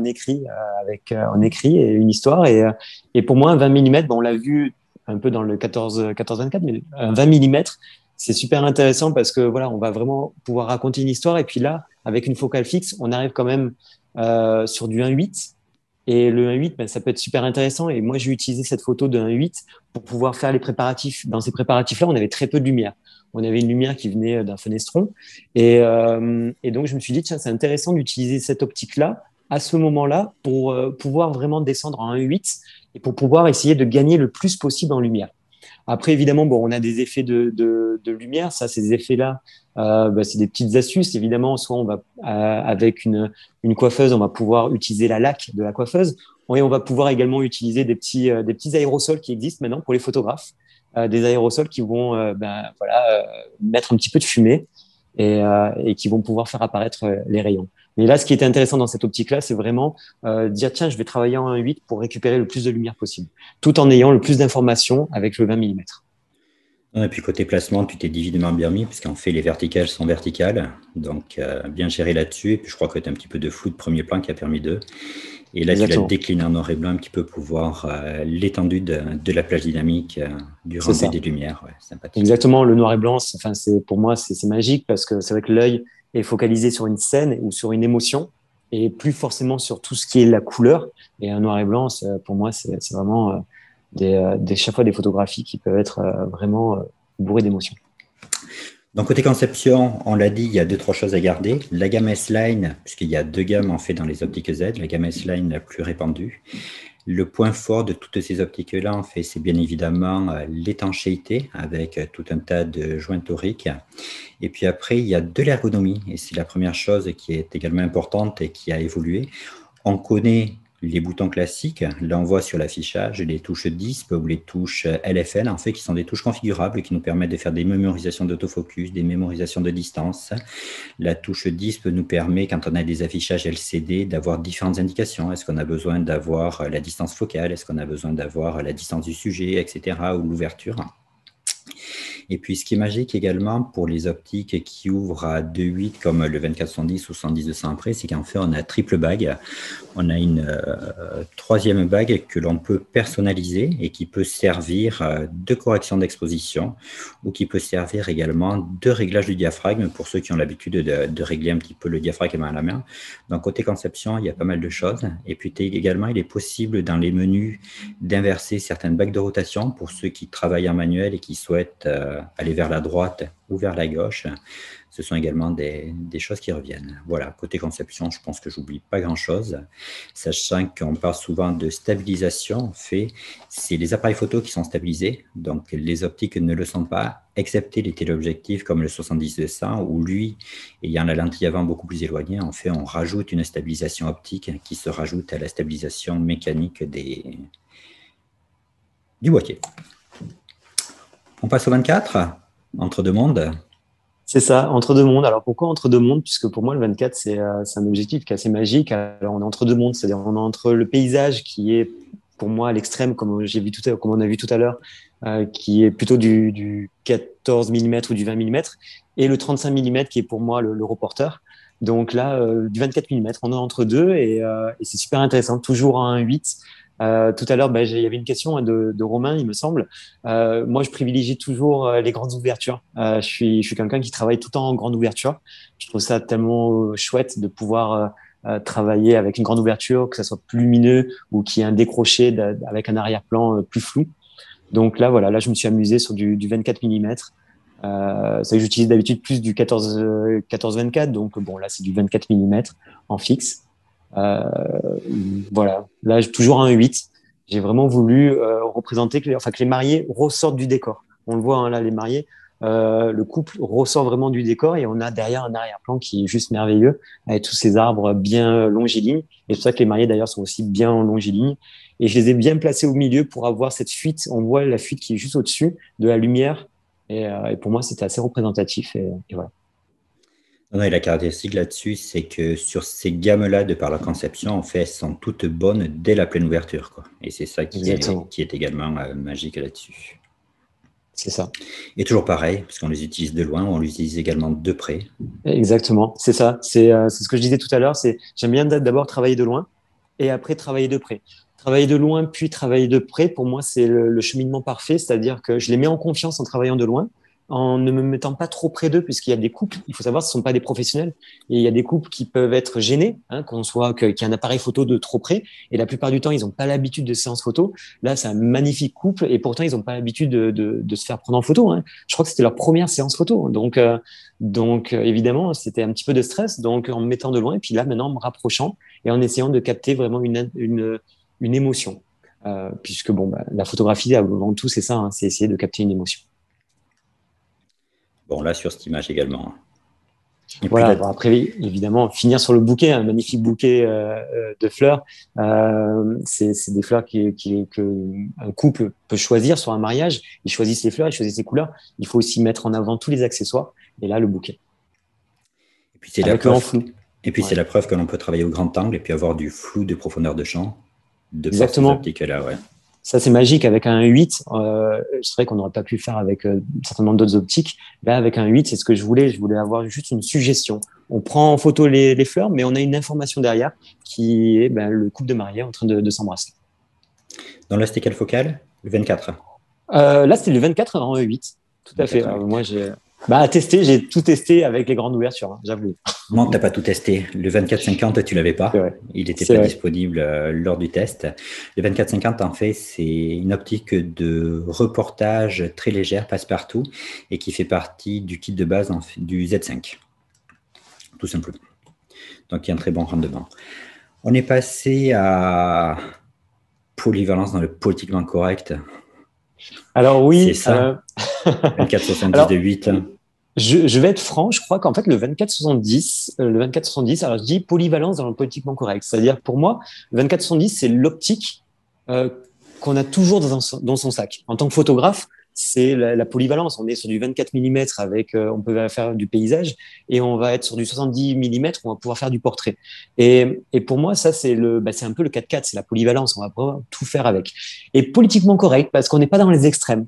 Speaker 2: on écrit une histoire. Et pour moi, un 20 mm, on l'a vu un peu dans le 14-24, mais un 20 mm, c'est super intéressant parce que voilà, on va vraiment pouvoir raconter une histoire. Et puis là, avec une focale fixe, on arrive quand même sur du 1.8. Et le 1.8, ça peut être super intéressant. Et moi, j'ai utilisé cette photo de 1.8 pour pouvoir faire les préparatifs. Dans ces préparatifs-là, on avait très peu de lumière. On avait une lumière qui venait d'un fenestron. Et donc, je me suis dit, tiens, c'est intéressant d'utiliser cette optique-là à ce moment-là pour pouvoir vraiment descendre en 1.8 et pour pouvoir essayer de gagner le plus possible en lumière. Après, évidemment, bon, on a des effets de lumière. Ça, ces effets-là, c'est des petites astuces. Évidemment, soit on va avec une coiffeuse, on va pouvoir utiliser la laque de la coiffeuse, et on va pouvoir également utiliser des petits aérosols qui existent maintenant pour les photographes, des aérosols qui vont, mettre un petit peu de fumée et qui vont pouvoir faire apparaître les rayons. Mais là, ce qui était intéressant dans cette optique-là, c'est vraiment dire, tiens, je vais travailler en 1.8 pour récupérer le plus de lumière possible, tout en ayant le plus d'informations avec le 20 mm.
Speaker 1: Et puis côté placement, tu t'es divinement bien mis, puisqu'en fait, les verticales sont verticales. Donc, bien géré là-dessus. Et puis, je crois que tu as un petit peu de flou de premier plan qui a permis d'eux. Et là, tu l'as
Speaker 2: Exactement.
Speaker 1: décliné en noir et blanc un petit peu pour voir l'étendue de la plage dynamique du
Speaker 2: C'est
Speaker 1: rendu
Speaker 2: ça.
Speaker 1: des lumières. Ouais, sympathique.
Speaker 2: Exactement. Le noir et blanc, enfin, pour moi, c'est magique parce que c'est vrai que l'œil est focalisé sur une scène ou sur une émotion et plus forcément sur tout ce qui est la couleur. Et un noir et blanc, pour moi, c'est vraiment chaque fois des photographies qui peuvent être vraiment bourrées d'émotions.
Speaker 1: Donc, côté conception, on l'a dit, il y a deux, trois choses à garder. La gamme S-Line, puisqu'il y a deux gammes en fait dans les optiques Z, la gamme S-Line la plus répandue. Le point fort de toutes ces optiques-là, en fait, c'est bien évidemment l'étanchéité avec tout un tas de joints toriques. Et puis après, il y a de l'ergonomie. Et c'est la première chose qui est également importante et qui a évolué. On connaît les boutons classiques. Là, on voit sur l'affichage les touches DISP ou les touches LFN, en fait, qui sont des touches configurables qui nous permettent de faire des mémorisations d'autofocus, des mémorisations de distance. La touche DISP nous permet, quand on a des affichages LCD, d'avoir différentes indications. Est-ce qu'on a besoin d'avoir la distance focale? Est-ce qu'on a besoin d'avoir la distance du sujet, etc., ou l'ouverture? Et puis, ce qui est magique également pour les optiques qui ouvrent à 2.8 comme le 24-110 ou 110-200 après, c'est qu'en fait, on a triple bague. On a une troisième bague que l'on peut personnaliser et qui peut servir de correction d'exposition ou qui peut servir également de réglage du diaphragme pour ceux qui ont l'habitude de régler un petit peu le diaphragme à la main. Donc, côté conception, il y a pas mal de choses. Et puis, également, il est possible dans les menus d'inverser certaines bagues de rotation pour ceux qui travaillent en manuel et qui souhaitent aller vers la droite ou vers la gauche. Ce sont également des choses qui reviennent. Voilà, côté conception, je pense que j'oublie pas grand-chose, sachant qu'on parle souvent de stabilisation. En fait, c'est les appareils photo qui sont stabilisés, donc les optiques ne le sont pas, excepté les téléobjectifs comme le 70-200, où lui, ayant la lentille avant beaucoup plus éloignée, en fait, on rajoute une stabilisation optique qui se rajoute à la stabilisation mécanique du boîtier. On passe au 24, entre deux mondes.
Speaker 2: C'est ça, entre deux mondes. Alors pourquoi entre deux mondes? Puisque pour moi, le 24, c'est un objectif qui est assez magique. Alors on est entre deux mondes, c'est-à-dire on est entre le paysage qui est pour moi à l'extrême, comme comme on a vu tout à l'heure, qui est plutôt du 14 mm ou du 20 mm, et le 35 mm qui est pour moi le reporter. Donc là, du 24 mm, on est entre deux et c'est super intéressant, toujours en 1.8. Tout à l'heure, il y avait une question hein, de Romain, il me semble. Moi, je privilégie toujours les grandes ouvertures. Je suis quelqu'un qui travaille tout le temps en grande ouverture. Je trouve ça tellement chouette de pouvoir travailler avec une grande ouverture, que ça soit plus lumineux ou qu'il y ait un décroché avec un arrière-plan plus flou. Donc là, voilà, là, je me suis amusé sur du 24 mm. C'est que j'utilise d'habitude plus du 14-24. Donc bon, là, c'est du 24 mm en fixe. Euh, voilà, là, toujours un 8. J'ai vraiment voulu représenter que les mariés ressortent du décor. On le voit hein, là, les mariés, le couple ressort vraiment du décor et on a derrière un arrière-plan qui est juste merveilleux avec tous ces arbres bien longiligne. Et c'est pour ça que les mariés d'ailleurs sont aussi bien en longiligne. Et je les ai bien placés au milieu pour avoir cette fuite. On voit la fuite qui est juste au-dessus de la lumière. Et pour moi, c'était assez représentatif. Et voilà.
Speaker 1: Non, et la caractéristique là-dessus, c'est que sur ces gammes-là, de par leur conception, en fait, elles sont toutes bonnes dès la pleine ouverture, quoi. Et c'est ça
Speaker 2: Exactement,
Speaker 1: qui est également magique là-dessus.
Speaker 2: c'est ça.
Speaker 1: Et toujours pareil, parce qu'on les utilise de loin, on les utilise également de près.
Speaker 2: Exactement, c'est ça. C'est ce que je disais tout à l'heure. C'est j'aime bien d'abord travailler de loin et après travailler de près. Travailler de loin puis travailler de près, pour moi, c'est le cheminement parfait. C'est-à-dire que je les mets en confiance en travaillant de loin, en ne me mettant pas trop près d'eux, puisqu'il y a des couples. Il faut savoir, ce ne sont pas des professionnels. Et il y a des couples qui peuvent être gênés, hein, qu'il y ait un appareil photo de trop près. Et la plupart du temps, ils n'ont pas l'habitude de séances photo. Là, c'est un magnifique couple et pourtant, ils n'ont pas l'habitude de se faire prendre en photo, hein. Je crois que c'était leur première séance photo. Donc, évidemment, c'était un petit peu de stress. Donc, en me mettant de loin, et puis là, maintenant, en me rapprochant et en essayant de capter vraiment une émotion. Puisque, bon, bah, la photographie, avant tout, c'est ça, hein, c'est essayer de capter une émotion.
Speaker 1: Bon, là, sur cette image également. Et puis
Speaker 2: Voilà,
Speaker 1: là,
Speaker 2: bon, après, évidemment, finir sur le bouquet, un magnifique bouquet de fleurs. C'est des fleurs que un couple peut choisir sur un mariage. Ils choisissent les fleurs, ils choisissent les couleurs. Il faut aussi mettre en avant tous les accessoires. Et là, le bouquet,
Speaker 1: et puis c'est la
Speaker 2: avec le en
Speaker 1: preuve.
Speaker 2: flou.
Speaker 1: Et puis c'est
Speaker 2: Ouais.
Speaker 1: la preuve que l'on peut travailler au grand angle et puis avoir du flou de profondeur de champ de par ces
Speaker 2: Exactement.
Speaker 1: optiques-là, ouais.
Speaker 2: Ça, c'est magique. Avec un 8, c'est vrai qu'on n'aurait pas pu le faire avec certainement d'autres optiques. Là, avec un 8, c'est ce que je voulais. Je voulais avoir juste une suggestion. On prend en photo les fleurs, mais on a une information derrière qui est ben, le couple de mariés en train de s'embrasser.
Speaker 1: Dans la stécale focale, le 24.
Speaker 2: Là, c'était le 24 en 8. Tout à fait.
Speaker 1: 24, oui.
Speaker 2: Moi, à tester, j'ai tout testé avec les grandes ouvertures, hein, j'avoue.
Speaker 1: Non, tu n'as pas tout testé. Le 24-50, tu ne l'avais
Speaker 2: C'est
Speaker 1: pas.
Speaker 2: vrai.
Speaker 1: Il n'était
Speaker 2: C'est
Speaker 1: pas
Speaker 2: vrai.
Speaker 1: disponible lors du test. Le 24-50, en fait, c'est une optique de reportage très légère, passe-partout, et qui fait partie du kit de base du Z5, tout simplement. Donc, il y a un très bon rendement. On est passé à polyvalence dans le politiquement correct.
Speaker 2: Alors
Speaker 1: C'est
Speaker 2: oui,
Speaker 1: ça, 24-70 de
Speaker 2: alors
Speaker 1: 8.
Speaker 2: je vais être franc, je crois qu'en fait le 24-70, alors je dis polyvalence dans le politiquement correct. C'est-à-dire pour moi, le 24-70, c'est l'optique euh, qu'on a toujours dans son sac. En tant que photographe, c'est la polyvalence. On est sur du 24 mm avec, on peut faire du paysage et on va être sur du 70 mm où on va pouvoir faire du portrait. Et pour moi, ça, c'est un peu le 4x4, c'est la polyvalence. On va pouvoir tout faire avec. Et politiquement correct parce qu'on n'est pas dans les extrêmes.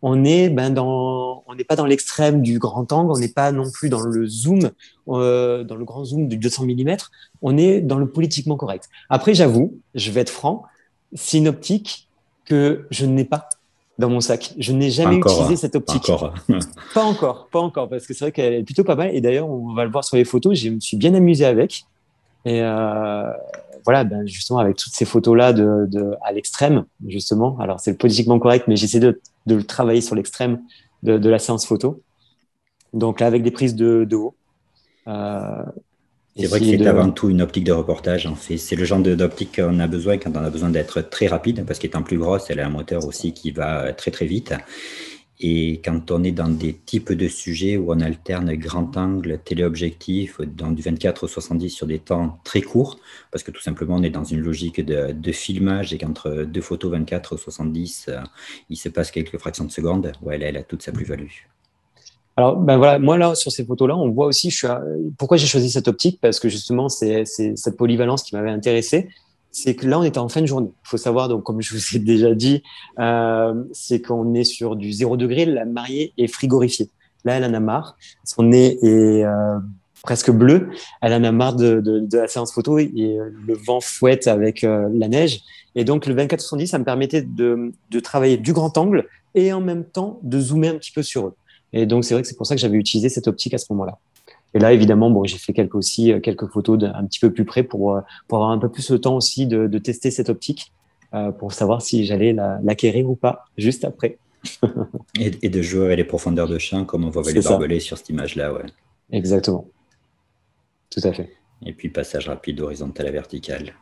Speaker 2: On n'est pas dans l'extrême du grand angle, on n'est pas non plus dans le zoom, dans le grand zoom du 200 mm. On est dans le politiquement correct. Après, j'avoue, je vais être franc, c'est une optique que je n'ai pas dans mon sac. Je n'ai
Speaker 1: Pas
Speaker 2: jamais utilisé
Speaker 1: encore.
Speaker 2: cette
Speaker 1: Pas
Speaker 2: optique.
Speaker 1: encore.
Speaker 2: Pas encore, parce que c'est vrai qu'elle est plutôt pas mal. Et d'ailleurs, on va le voir sur les photos, je me suis bien amusé avec. Et voilà, ben justement, avec toutes ces photos-là à l'extrême, justement. Alors, c'est politiquement correct, mais j'essaie de le travailler sur l'extrême de la séance photo. Donc là, avec des prises de haut. Euh,
Speaker 1: C'est vrai que
Speaker 2: essayer
Speaker 1: c'est
Speaker 2: de.
Speaker 1: avant tout une optique de reportage, en fait. C'est le genre d'optique qu'on a besoin quand on a besoin d'être très rapide, parce qu'étant plus grosse, elle a un moteur aussi qui va très très vite. Et quand on est dans des types de sujets où on alterne grand angle, téléobjectif, dans du 24 au 70 sur des temps très courts, parce que tout simplement on est dans une logique de filmage et qu'entre deux photos 24 au 70, il se passe quelques fractions de seconde, ouais, elle a toute sa plus-value.
Speaker 2: Alors, ben voilà, moi là, sur ces photos-là, on voit aussi, pourquoi j'ai choisi cette optique, parce que justement, c'est cette polyvalence qui m'avait intéressé. C'est que là, on était en fin de journée. Il faut savoir, donc, comme je vous ai déjà dit, c'est qu'on est sur du 0 degré, la mariée est frigorifiée. Là, elle en a marre. Son nez est presque bleu. Elle en a marre de la séance photo et le vent fouette avec la neige. Et donc, le 24-70, ça me permettait de travailler du grand angle et en même temps de zoomer un petit peu sur eux. Et donc, c'est vrai que c'est pour ça que j'avais utilisé cette optique à ce moment-là. Et là, évidemment, bon, j'ai fait quelques photos un petit peu plus près pour avoir un peu plus le temps aussi de tester cette optique pour savoir si j'allais l'acquérir ou pas juste après.
Speaker 1: Et de jouer avec les profondeurs de champ, comme on voit avec
Speaker 2: C'est
Speaker 1: les
Speaker 2: ça,
Speaker 1: barbelés sur cette image-là, ouais.
Speaker 2: exactement, tout à fait.
Speaker 1: Et puis passage rapide horizontal à vertical.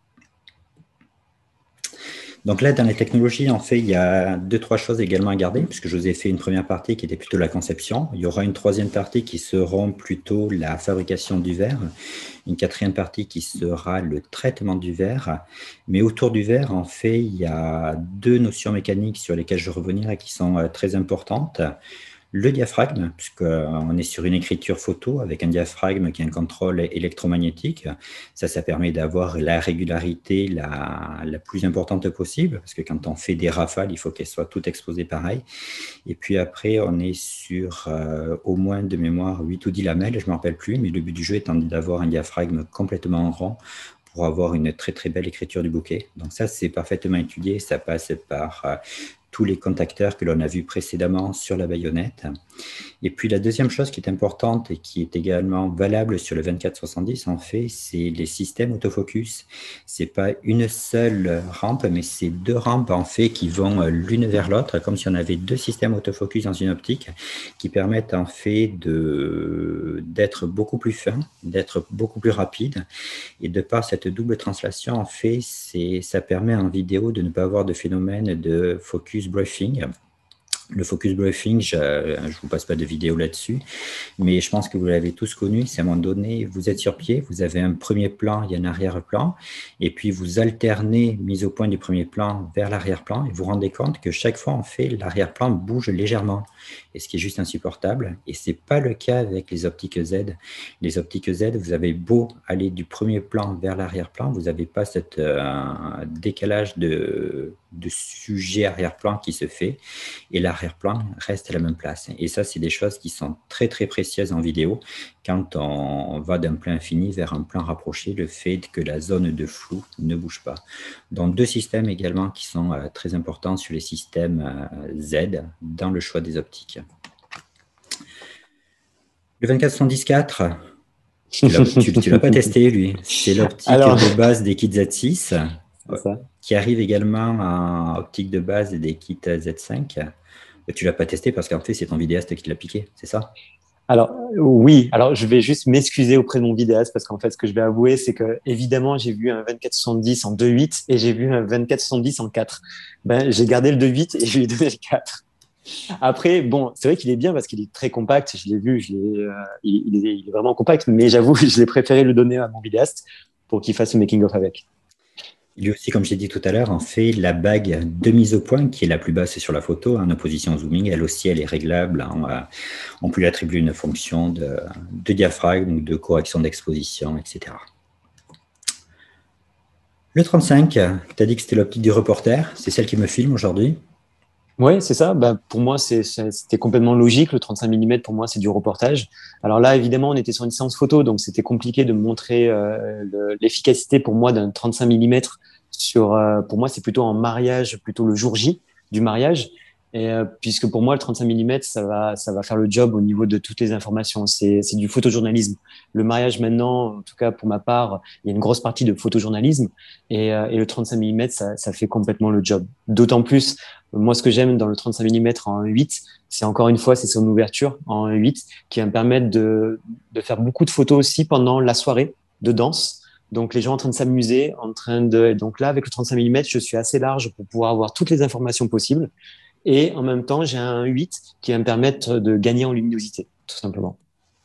Speaker 1: Donc là, dans les technologies, en fait, il y a deux, trois choses également à garder, puisque je vous ai fait une première partie qui était plutôt la conception. Il y aura une troisième partie qui sera plutôt la fabrication du verre, une quatrième partie qui sera le traitement du verre. Mais autour du verre, en fait, il y a deux notions mécaniques sur lesquelles je vais revenir et qui sont très importantes. Le diaphragme, puisqu'on est sur une écriture photo avec un diaphragme qui a un contrôle électromagnétique. Ça permet d'avoir la régularité la plus importante possible, parce que quand on fait des rafales, il faut qu'elles soient toutes exposées pareil. Et puis après, on est sur au moins de mémoire 8 ou 10 lamelles, je ne me rappelle plus, mais le but du jeu étant d'avoir un diaphragme complètement rond pour avoir une très très belle écriture du bouquet. Donc ça, c'est parfaitement étudié, ça passe par tous les contacteurs que l'on a vus précédemment sur la baïonnette. Et puis la deuxième chose qui est importante et qui est également valable sur le 24-70, en fait, c'est les systèmes autofocus. Ce n'est pas une seule rampe, mais c'est deux rampes en fait qui vont l'une vers l'autre, comme si on avait deux systèmes autofocus dans une optique, qui permettent en fait d'être beaucoup plus fin, d'être beaucoup plus rapide. Et de par cette double translation, en fait, ça permet en vidéo de ne pas avoir de phénomène de focus brushing. Le focus brushing, je ne vous passe pas de vidéo là-dessus, mais je pense que vous l'avez tous connu. C'est à un moment donné, vous êtes sur pied, vous avez un premier plan, il y a un arrière-plan, et puis vous alternez mise au point du premier plan vers l'arrière-plan, et vous vous rendez compte que chaque fois, en fait, l'arrière-plan bouge légèrement, et ce qui est juste insupportable. Et ce n'est pas le cas avec les optiques Z. Les optiques Z, vous avez beau aller du premier plan vers l'arrière-plan, vous n'avez pas ce décalage de sujet arrière-plan qui se fait, et l'arrière-plan reste à la même place. Et ça, c'est des choses qui sont très, très précieuses en vidéo. Quand on va d'un plan infini vers un plan rapproché, le fait que la zone de flou ne bouge pas. Donc, deux systèmes également qui sont très importants sur les systèmes Z dans le choix des optiques. Le 24-114, tu ne l'as pas testé, lui. C'est l'optique de base des kits Z6. Qui arrive également en optique de base des kits Z5. Tu ne l'as pas testé parce qu'en fait, c'est ton vidéaste qui l'a piqué, c'est ça?
Speaker 2: Alors, oui. Alors, je vais juste m'excuser auprès de mon vidéaste parce qu'en fait, ce que je vais avouer, c'est que, évidemment, j'ai vu un 24-70 en 2.8 et j'ai vu un 24-70 en 4. J'ai gardé le 2.8 et je lui ai donné le 4. Après, bon, c'est vrai qu'il est bien parce qu'il est très compact. Je l'ai vu, il est vraiment compact, mais j'avoue, je l'ai préféré le donner à mon vidéaste pour qu'il fasse le making-of avec.
Speaker 1: Lui aussi, comme j'ai dit tout à l'heure, on fait la bague de mise au point qui est la plus basse sur la photo, en opposition au zooming. Elle aussi, elle est réglable. On peut lui attribuer une fonction de diaphragme ou de correction d'exposition, etc. Le 35, tu as dit que c'était l'optique du reporter. C'est celle qui me filme aujourd'hui.
Speaker 2: Oui, c'est ça. Pour moi, c'était complètement logique. Le 35 mm, pour moi, c'est du reportage. Alors là, évidemment, on était sur une séance photo, donc c'était compliqué de montrer l'efficacité pour moi d'un 35 mm pour moi, c'est plutôt en mariage, plutôt le jour J du mariage. Et puisque pour moi, le 35 mm, ça va faire le job au niveau de toutes les informations. C'est du photojournalisme. Le mariage maintenant, en tout cas pour ma part, il y a une grosse partie de photojournalisme et le 35 mm, ça fait complètement le job. D'autant plus, moi, ce que j'aime dans le 35 mm en 1.8, c'est encore une fois, c'est son ouverture en 1.8 qui va me permettre de faire beaucoup de photos aussi pendant la soirée de danse. Donc, les gens en train de s'amuser, donc là, avec le 35 mm, je suis assez large pour pouvoir avoir toutes les informations possibles. Et en même temps, j'ai un 8 qui va me permettre de gagner en luminosité, tout simplement.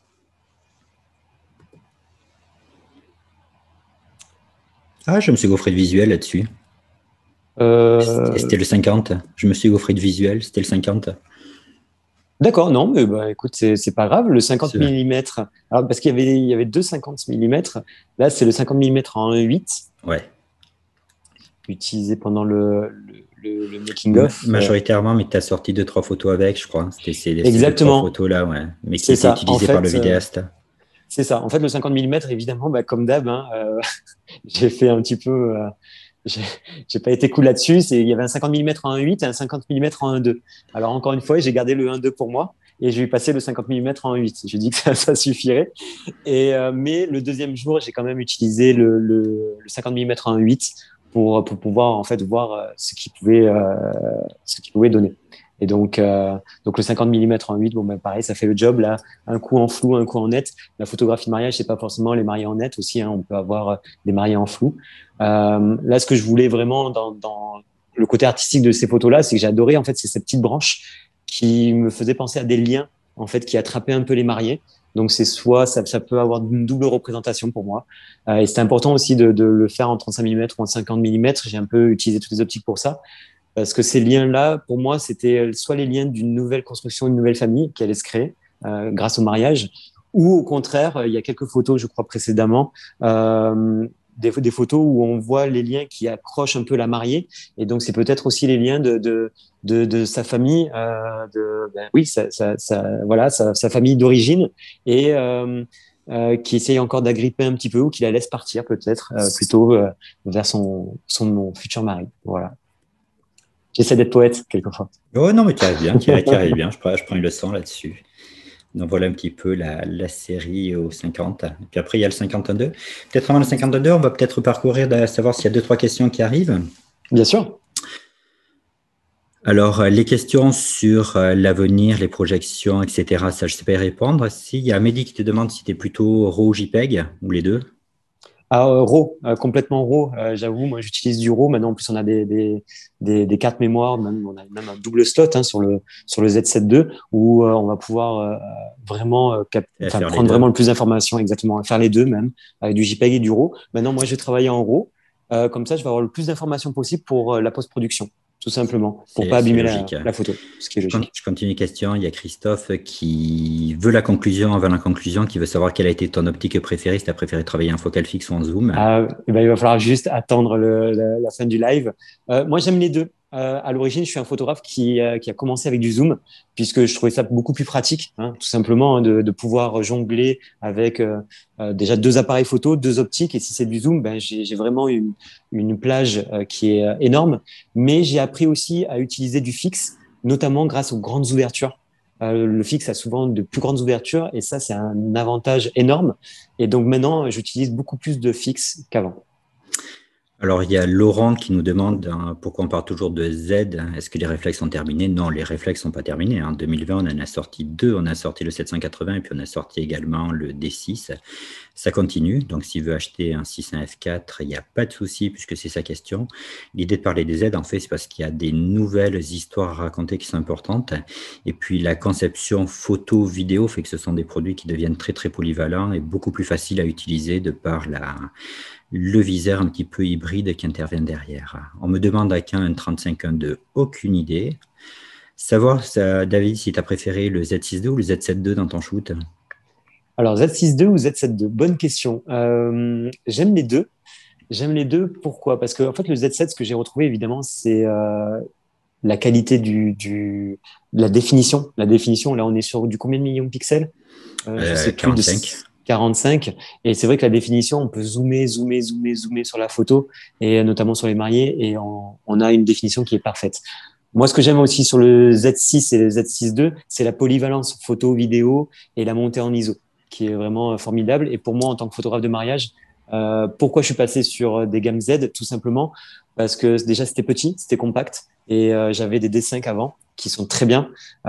Speaker 1: Ah, je me suis gaufré de visuel là-dessus. C'était le 50. Je me suis gaufré de visuel, c'était le 50.
Speaker 2: D'accord, non, mais écoute, c'est pas grave. Le 50 mm, alors, parce qu'il y avait deux 50 mm. Là, c'est le 50 mm en 1.8.
Speaker 1: Ouais.
Speaker 2: Utilisé pendant le making-of.
Speaker 1: Majoritairement, mais tu as sorti 2-3 photos avec, je crois. C'était ces 2-3 photos-là, ouais. Mais qui étaient utilisées par le vidéaste.
Speaker 2: C'est ça. En fait, le 50 mm, évidemment, comme d'hab, j'ai fait un petit peu... j'ai pas été cool là-dessus. Il y avait un 50 mm en 1.8 et un 50 mm en 1.2. Alors, encore une fois, j'ai gardé le 1.2 pour moi et j'ai passé le 50 mm en 1.8. J'ai dit que ça suffirait. Mais le deuxième jour, j'ai quand même utilisé le 50 mm en 1.8 pour pouvoir en fait voir ce qu'il pouvait donner. Et donc le 50 mm en 1.8, pareil, ça fait le job. Là, un coup en flou, un coup en net. La photographie de mariage, c'est pas forcément les mariés en net aussi. On peut avoir des mariés en flou. Là, ce que je voulais vraiment dans le côté artistique de ces photos-là, c'est que j'ai adoré en fait ces petites branches qui me faisaient penser à des liens en fait qui attrapaient un peu les mariés. Donc c'est soit ça peut avoir une double représentation pour moi. Et c'était important aussi de le faire en 35 mm ou en 50 mm. J'ai un peu utilisé toutes les optiques pour ça. parce que ces liens-là, pour moi, c'était soit les liens d'une nouvelle construction, une nouvelle famille qui allait se créer grâce au mariage, ou au contraire, il y a quelques photos, je crois précédemment, des photos où on voit les liens qui accrochent un peu la mariée, et donc c'est peut-être aussi les liens de sa famille, oui, voilà, sa famille d'origine, et qui essaye encore d'agripper un petit peu ou qui la laisse partir peut-être plutôt vers son futur mari. Voilà. J'essaie d'être poète quelquefois.
Speaker 1: Oh non, mais tu arrives bien, tu arrives bien. Je prends une leçon là-dessus. Donc voilà un petit peu la série aux 50. Et puis après, il y a le 52. Peut-être avant le 52, on va peut-être parcourir, savoir s'il y a deux, trois questions qui arrivent.
Speaker 2: Bien sûr.
Speaker 1: Alors, les questions sur l'avenir, les projections, etc., ça, je ne sais pas y répondre. Si, il y a Amélie qui te demande si tu es plutôt RAW ou JPEG, ou les deux.
Speaker 2: Ah, RAW, complètement RAW. J'avoue, moi, j'utilise du RAW. Maintenant, en plus, on a des cartes mémoire, même, on a même un double slot sur le Z7 II où on va pouvoir vraiment
Speaker 1: Faire les
Speaker 2: prendre
Speaker 1: deux.
Speaker 2: vraiment le plus d'informations, exactement, faire les deux même, avec du JPEG et du RAW. Maintenant, moi, je vais travailler en RAW. Comme ça, je vais avoir le plus d'informations possible pour la post-production, tout simplement, pour pas
Speaker 1: C'est
Speaker 2: abîmer
Speaker 1: logique.
Speaker 2: la photo, ce qui est logique.
Speaker 1: Je continue une question. Il y a Christophe qui veut la conclusion avant la conclusion, qui veut savoir quelle a été ton optique préférée, si tu as préféré travailler en focal fixe ou en zoom.
Speaker 2: Eh ben, il va falloir juste attendre la fin du live. Moi, j'aime les deux. À l'origine, je suis un photographe qui a commencé avec du zoom, puisque je trouvais ça beaucoup plus pratique, hein, tout simplement, hein, de pouvoir jongler avec déjà deux appareils photo, deux optiques. Et si c'est du zoom, ben, j'ai vraiment une plage qui est énorme. Mais j'ai appris aussi à utiliser du fixe, notamment grâce aux grandes ouvertures. Le fixe a souvent de plus grandes ouvertures et ça, c'est un avantage énorme. Et donc maintenant, j'utilise beaucoup plus de fixe qu'avant.
Speaker 1: Alors, il y a Laurent qui nous demande pourquoi on parle toujours de Z. Est-ce que les réflexes sont terminés? Non, les réflexes sont pas terminés. En 2020, on en a sorti deux. On a sorti le 780 et puis on a sorti également le D6. Ça continue. Donc, s'il veut acheter un 6, un F4, il n'y a pas de souci puisque c'est sa question. L'idée de parler des Z, en fait, c'est parce qu'il y a des nouvelles histoires à raconter qui sont importantes. Et puis, la conception photo-vidéo fait que ce sont des produits qui deviennent très, très polyvalents et beaucoup plus faciles à utiliser de par le viseur un petit peu hybride qui intervient derrière. On me demande à quand un 35-1.2, aucune idée. Savoir, David, si tu as préféré le Z6 II ou le Z7 II dans ton shoot?
Speaker 2: Alors Z6 II ou Z7 II, bonne question. J'aime les deux. J'aime les deux. Pourquoi? Parce que en fait, le Z7, ce que j'ai retrouvé évidemment, c'est la qualité de la définition. La définition, là, on est sur du combien de millions de pixels? Je sais plus, de
Speaker 1: 45.
Speaker 2: 45. Et c'est vrai que la définition, on peut zoomer sur la photo, et notamment sur les mariés, et on a une définition qui est parfaite. Moi, ce que j'aime aussi sur le Z6 et le Z6 II, c'est la polyvalence photo, vidéo et la montée en ISO, qui est vraiment formidable. Et pour moi, en tant que photographe de mariage, pourquoi je suis passé sur des gammes Z? Tout simplement parce que déjà, c'était petit, c'était compact, et j'avais des D5 avant qui sont très bien,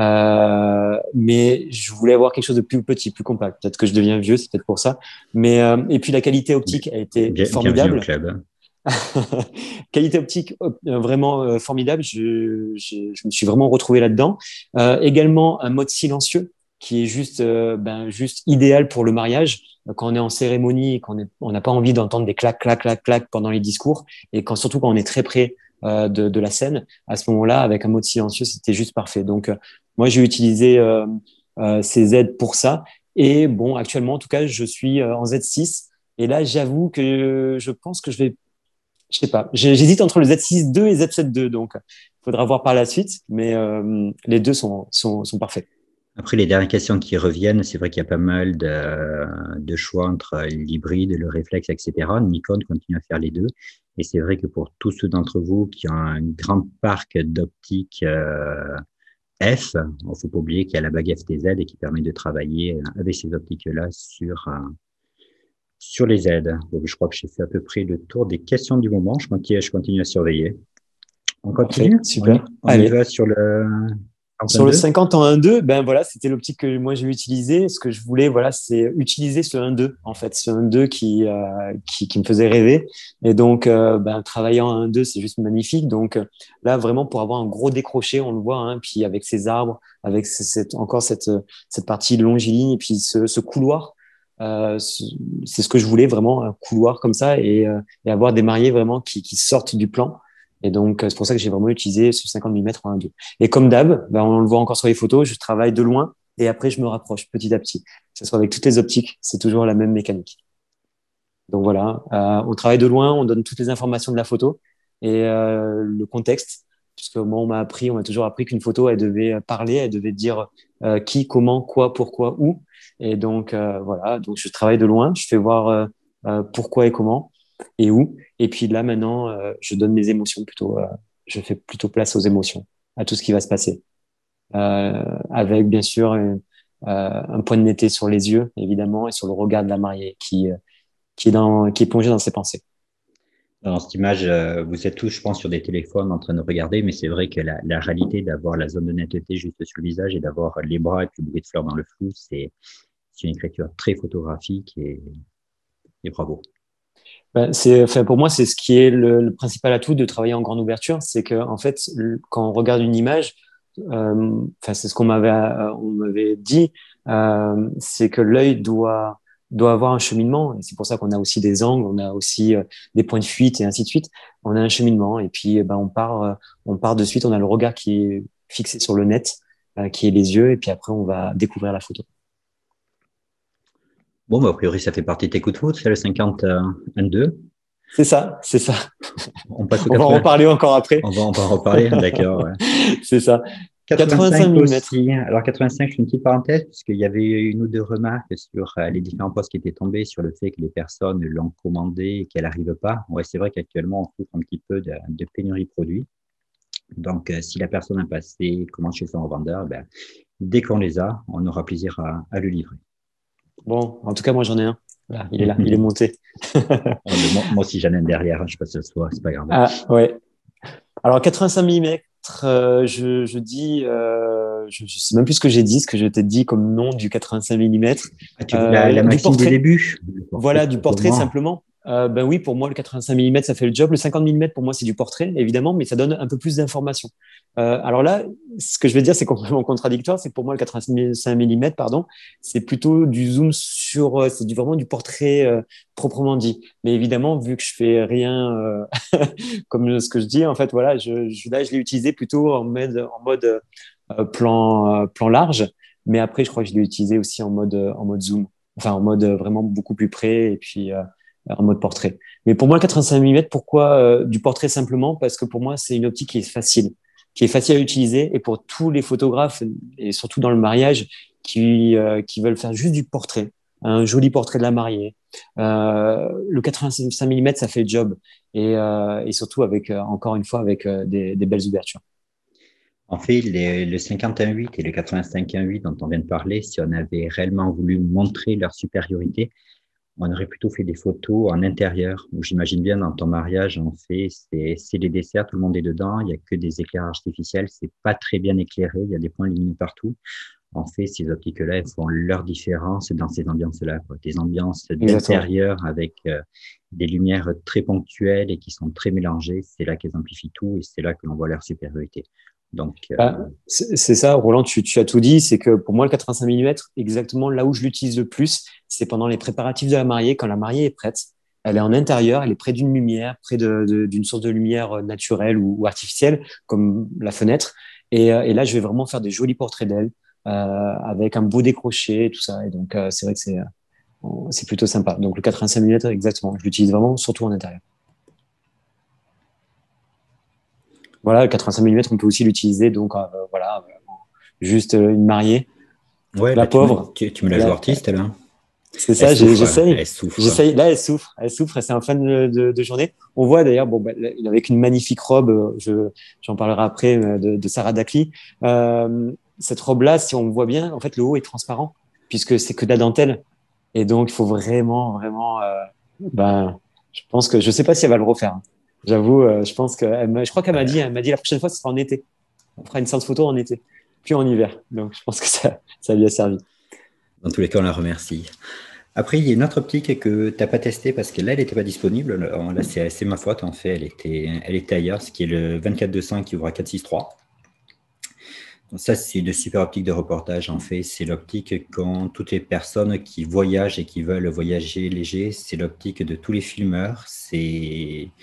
Speaker 2: mais je voulais avoir quelque chose de plus petit, plus compact. Peut-être que je deviens vieux, c'est peut-être pour ça. Mais et puis la qualité optique a été
Speaker 1: Bienvenue au
Speaker 2: formidable.
Speaker 1: club.
Speaker 2: Qualité optique vraiment formidable. Je me suis vraiment retrouvé là-dedans. Également un mode silencieux qui est juste idéal pour le mariage. Quand on est en cérémonie, on n'a pas envie d'entendre des clac, clac, clac, clac pendant les discours, et surtout quand on est très près de la scène, à ce moment-là, avec un mode silencieux, c'était juste parfait. Donc, moi, j'ai utilisé ces Z pour ça. Et bon, actuellement, en tout cas, je suis en Z6. Et là, j'avoue que je pense que je sais pas. J'hésite entre le Z6 II et Z7 II, donc il faudra voir par la suite, mais les deux sont parfaits.
Speaker 1: Après, les dernières questions qui reviennent, c'est vrai qu'il y a pas mal de choix entre l'hybride, le réflexe, etc. Nikon continue à faire les deux. Et c'est vrai que pour tous ceux d'entre vous qui ont un grand parc d'optiques F, il ne faut pas oublier qu'il y a la bague FTZ et qui permet de travailler avec ces optiques-là sur les Z. Donc, je crois que j'ai fait à peu près le tour des questions du moment. Je continue à surveiller. On
Speaker 2: Parfait,
Speaker 1: continue?
Speaker 2: super.
Speaker 1: On y
Speaker 2: Allez.
Speaker 1: va sur le
Speaker 2: Sur le
Speaker 1: 52?
Speaker 2: 50 en 1.2, ben voilà, c'était l'optique que moi j'ai utilisée. Ce que je voulais, voilà, c'est utiliser ce 1.2 en fait, ce 1.2 qui me faisait rêver. Et donc, travailler en 1.2, c'est juste magnifique. Donc là, vraiment pour avoir un gros décroché, on le voit, hein, puis avec ces arbres, avec cette partie longiligne, et puis ce couloir. C'est ce que je voulais vraiment, un couloir comme ça, et avoir des mariés vraiment qui sortent du plan. Et donc, c'est pour ça que j'ai vraiment utilisé ce 50 mm en 1.2. Et comme d'hab, ben, on le voit encore sur les photos, je travaille de loin et après, je me rapproche petit à petit. Que ce soit avec toutes les optiques, c'est toujours la même mécanique. Donc voilà, on travaille de loin, on donne toutes les informations de la photo et le contexte, puisque moi, on m'a toujours appris qu'une photo, elle devait parler, elle devait dire qui, comment, quoi, pourquoi, où. Et donc, voilà, donc je travaille de loin, je fais voir pourquoi et comment et où. Et puis là, maintenant, je donne mes émotions plutôt, je fais plutôt place aux émotions, à tout ce qui va se passer. Avec bien sûr un point de netteté sur les yeux, évidemment, et sur le regard de la mariée qui est plongé dans ses pensées.
Speaker 1: Dans cette image, vous êtes tous, je pense, sur des téléphones en train de regarder, mais c'est vrai que la réalité d'avoir la zone de netteté juste sur le visage et d'avoir les bras et puis le bruit de fleurs dans le flou, c'est une écriture très photographique et bravo.
Speaker 2: Enfin, pour moi, c'est ce qui est le principal atout de travailler en grande ouverture, c'est que en fait, quand on regarde une image, enfin, c'est ce on m'avait dit, c'est que l'œil doit avoir un cheminement. Et c'est pour ça qu'on a aussi des angles, on a aussi des points de fuite et ainsi de suite. On a un cheminement et puis ben, on part de suite. On a le regard qui est fixé sur le net, qui est les yeux, et puis après on va découvrir la photo.
Speaker 1: Bon, bah, a priori, ça fait partie de tes coups de foot, c'est le 50-1-2.
Speaker 2: C'est ça, c'est ça.
Speaker 1: On passe au
Speaker 2: On va en
Speaker 1: 80.
Speaker 2: reparler encore après.
Speaker 1: On va en reparler, d'accord. Ouais.
Speaker 2: C'est ça. 85
Speaker 1: 85
Speaker 2: mm.
Speaker 1: aussi. Alors 85, je fais une petite parenthèse, puisqu'il y avait une ou deux remarques sur les différents postes qui étaient tombés, sur le fait que les personnes l'ont commandé et qu'elle n'arrive pas. Ouais, c'est vrai qu'actuellement, on souffre un petit peu de pénurie de produits. Donc, si la personne a passé commande chez son revendeur, ben, dès qu'on les a, on aura plaisir à le livrer.
Speaker 2: Bon, en tout cas, moi j'en ai un. Voilà, il est là, il est monté.
Speaker 1: Moi aussi, j'en ai un derrière, je ne sais pas si ça se voit, c'est pas grave.
Speaker 2: Ah, ouais. Alors, 85 mm, je dis, je sais même plus ce que j'ai dit, ce que je t'ai dit comme nom du 85 mm.
Speaker 1: Ah, tu veux la
Speaker 2: Du
Speaker 1: maxime des
Speaker 2: portrait.
Speaker 1: débuts?
Speaker 2: Voilà, du portrait simplement. Ben oui, pour moi, le 85 mm, ça fait le job. Le 50 mm, pour moi, c'est du portrait, évidemment, mais ça donne un peu plus d'informations. Alors là, ce que je vais dire, c'est complètement contradictoire. C'est que pour moi, le 85 mm, pardon, c'est plutôt du zoom sur, vraiment du portrait proprement dit. Mais évidemment, vu que je fais rien comme ce que je dis, en fait, voilà, là, je l'ai utilisé plutôt en mode plan large. Mais après, je crois que je l'ai utilisé aussi en mode zoom, enfin en mode vraiment beaucoup plus près et puis en mode portrait. Mais pour moi, le 85 mm, pourquoi du portrait simplement? Parce que pour moi, c'est une optique qui est facile à utiliser et pour tous les photographes et surtout dans le mariage qui veulent faire juste du portrait, un joli portrait de la mariée. Le 85 mm, ça fait le job et surtout avec encore une fois avec des belles ouvertures.
Speaker 1: En fait, le 51.8 et le 85.1.8 dont on vient de parler, si on avait réellement voulu montrer leur supériorité, on aurait plutôt fait des photos en intérieur, où j'imagine bien dans ton mariage, en fait, c'est les desserts, tout le monde est dedans, il n'y a que des éclairages artificiels, c'est pas très bien éclairé, il y a des points lumineux partout. En fait, ces optiques-là, elles font leur différence dans ces ambiances-là, quoi. Des ambiances
Speaker 2: Exactement.
Speaker 1: d'intérieur avec des lumières très ponctuelles et qui sont très mélangées, c'est là qu'elles amplifient tout et c'est là que l'on voit leur supériorité. Donc,
Speaker 2: C'est ça, Roland, tu as tout dit. C'est que pour moi, le 85 mm, exactement là où je l'utilise le plus, c'est pendant les préparatifs de la mariée. Quand la mariée est prête, elle est en intérieur, elle est près d'une lumière, près d'une source de lumière naturelle ou artificielle, comme la fenêtre. Et là, je vais vraiment faire des jolis portraits d'elle, avec un beau décroché, tout ça. Et donc, c'est vrai que c'est plutôt sympa. Donc, le 85 mm, exactement. Je l'utilise vraiment surtout en intérieur. Voilà, le 85 mm, on peut aussi l'utiliser. Donc, voilà, juste une mariée.
Speaker 1: ouais,
Speaker 2: La
Speaker 1: là,
Speaker 2: pauvre.
Speaker 1: tu me la joues
Speaker 2: Là,
Speaker 1: artiste, là.
Speaker 2: c'est
Speaker 1: Elle
Speaker 2: ça,
Speaker 1: souffre,
Speaker 2: j'essaye.
Speaker 1: elle souffre.
Speaker 2: J'essaye. Là, elle souffre, c'est en fin de journée. On voit d'ailleurs, bon, bah, avec une magnifique robe, j'en parlerai après, de Sarah Dacli. Cette robe-là, si on voit bien, en fait, le haut est transparent, puisque c'est que de la dentelle. Et donc, il faut vraiment, vraiment, ben, je pense que, je sais pas si elle va le refaire, hein. J'avoue, je pense que, je crois qu'elle m'a dit la prochaine fois, ce sera en été. On fera une séance photo en été, puis en hiver. Donc, je pense que ça lui a servi.
Speaker 1: Dans tous les cas, on la remercie. Après, il y a une autre optique que tu n'as pas testée parce que là, elle n'était pas disponible. Là, c'est ma faute, en fait. Elle était ailleurs, ce qui est le 24-200 qui ouvre à 4.6.3. Donc ça, c'est une super optique de reportage, en fait. C'est l'optique qu'ont toutes les personnes qui voyagent et qui veulent voyager léger. C'est l'optique de tous les filmeurs. C'est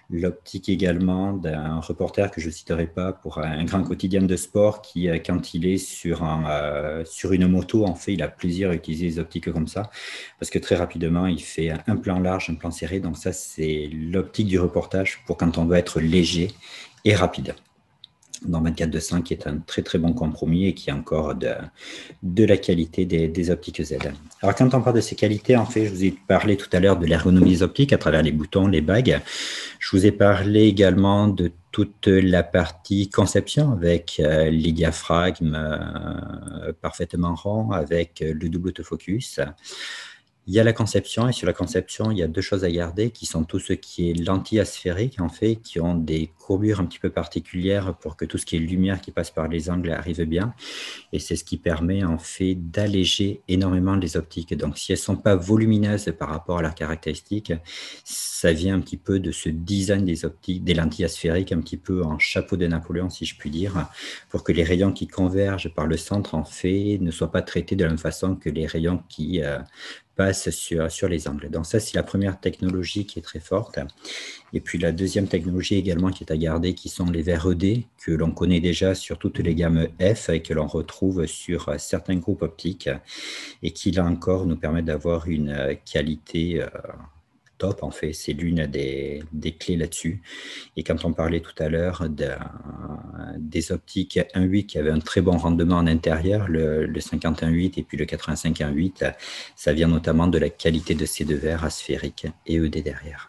Speaker 1: L'optique également d'un reporter que je ne citerai pas pour un grand quotidien de sport qui, quand il est sur une moto, en fait, il a plaisir à utiliser les optiques comme ça parce que très rapidement, il fait un plan large, un plan serré. Donc ça, c'est l'optique du reportage pour quand on veut être léger et rapide. Dans 24-200, qui est un très très bon compromis et qui a encore de la qualité des optiques Z. Alors quand on parle de ces qualités, en fait, je vous ai parlé tout à l'heure de l'ergonomie des optiques à travers les boutons, les bagues. Je vous ai parlé également de toute la partie conception avec les diaphragmes parfaitement ronds, avec le double autofocus. Il y a la conception, et sur la conception, il y a deux choses à garder, qui sont tout ce qui est lentilles asphériques, en fait, qui ont des courbures un petit peu particulières pour que tout ce qui est lumière qui passe par les angles arrive bien. Et c'est ce qui permet, en fait, d'alléger énormément les optiques. Donc, si elles ne sont pas volumineuses par rapport à leurs caractéristiques, ça vient un petit peu de ce design des optiques, des lentilles asphériques, un petit peu en chapeau de Napoléon, si je puis dire, pour que les rayons qui convergent par le centre, en fait, ne soient pas traités de la même façon que les rayons qui passe sur les angles. Donc ça, c'est la première technologie qui est très forte. Et puis la deuxième technologie également qui est à garder, qui sont les verres ED, que l'on connaît déjà sur toutes les gammes F et que l'on retrouve sur certains groupes optiques et qui, là encore, nous permettent d'avoir une qualité top, en fait. C'est l'une des clés là-dessus. Et quand on parlait tout à l'heure des optiques 1.8 qui avaient un très bon rendement en intérieur, le 51.8 et puis le 85.1.8, ça vient notamment de la qualité de ces deux verres asphériques et ED derrière.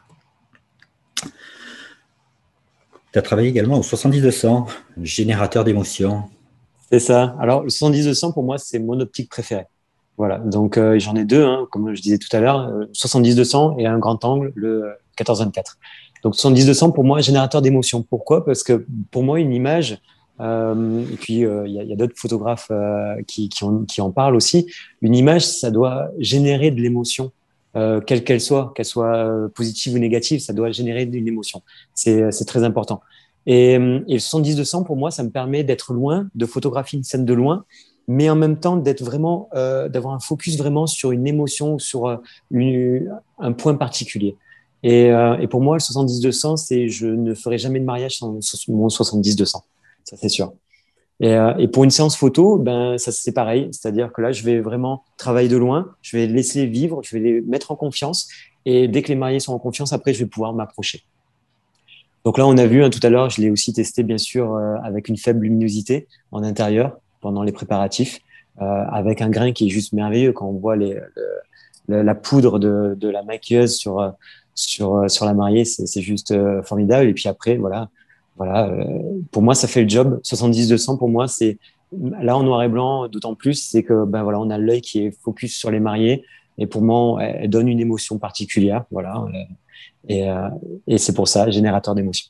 Speaker 1: Tu as travaillé également au 70-200, générateur d'émotions.
Speaker 2: C'est ça. Alors, le 70-200, pour moi, c'est mon optique préférée. Voilà, donc j'en ai deux, hein, comme je disais tout à l'heure, 70-200 et un grand angle, le 14-24. Donc 70-200, pour moi, générateur d'émotion. Pourquoi? Parce que pour moi, une image, et puis y a d'autres photographes qui en parlent aussi, une image, ça doit générer de l'émotion, quelle qu'elle soit positive ou négative, ça doit générer une émotion. C'est très important. Et le 70-200, pour moi, ça me permet d'être loin, de photographier une scène de loin, mais en même temps d'être vraiment, d'avoir un focus vraiment sur une émotion, sur un point particulier. Et pour moi, le 70-200, c'est je ne ferai jamais de mariage sans mon 70-200. Ça, c'est sûr. Et pour une séance photo, ben, ça, c'est pareil. C'est-à-dire que là, je vais vraiment travailler de loin, je vais les laisser vivre, je vais les mettre en confiance. Et dès que les mariés sont en confiance, après, je vais pouvoir m'approcher. Donc là, on a vu hein, tout à l'heure, je l'ai aussi testé, bien sûr, avec une faible luminosité en intérieur pendant les préparatifs, avec un grain qui est juste merveilleux quand on voit la poudre de la maquilleuse sur la mariée, c'est juste formidable. Et puis après, voilà, pour moi, ça fait le job. 70-200, pour moi, c'est là en noir et blanc, d'autant plus, c'est que ben voilà, on a l'œil qui est focus sur les mariés. Et pour moi, elle donne une émotion particulière, voilà. Et, euh, et c'est pour ça, générateur d'émotions.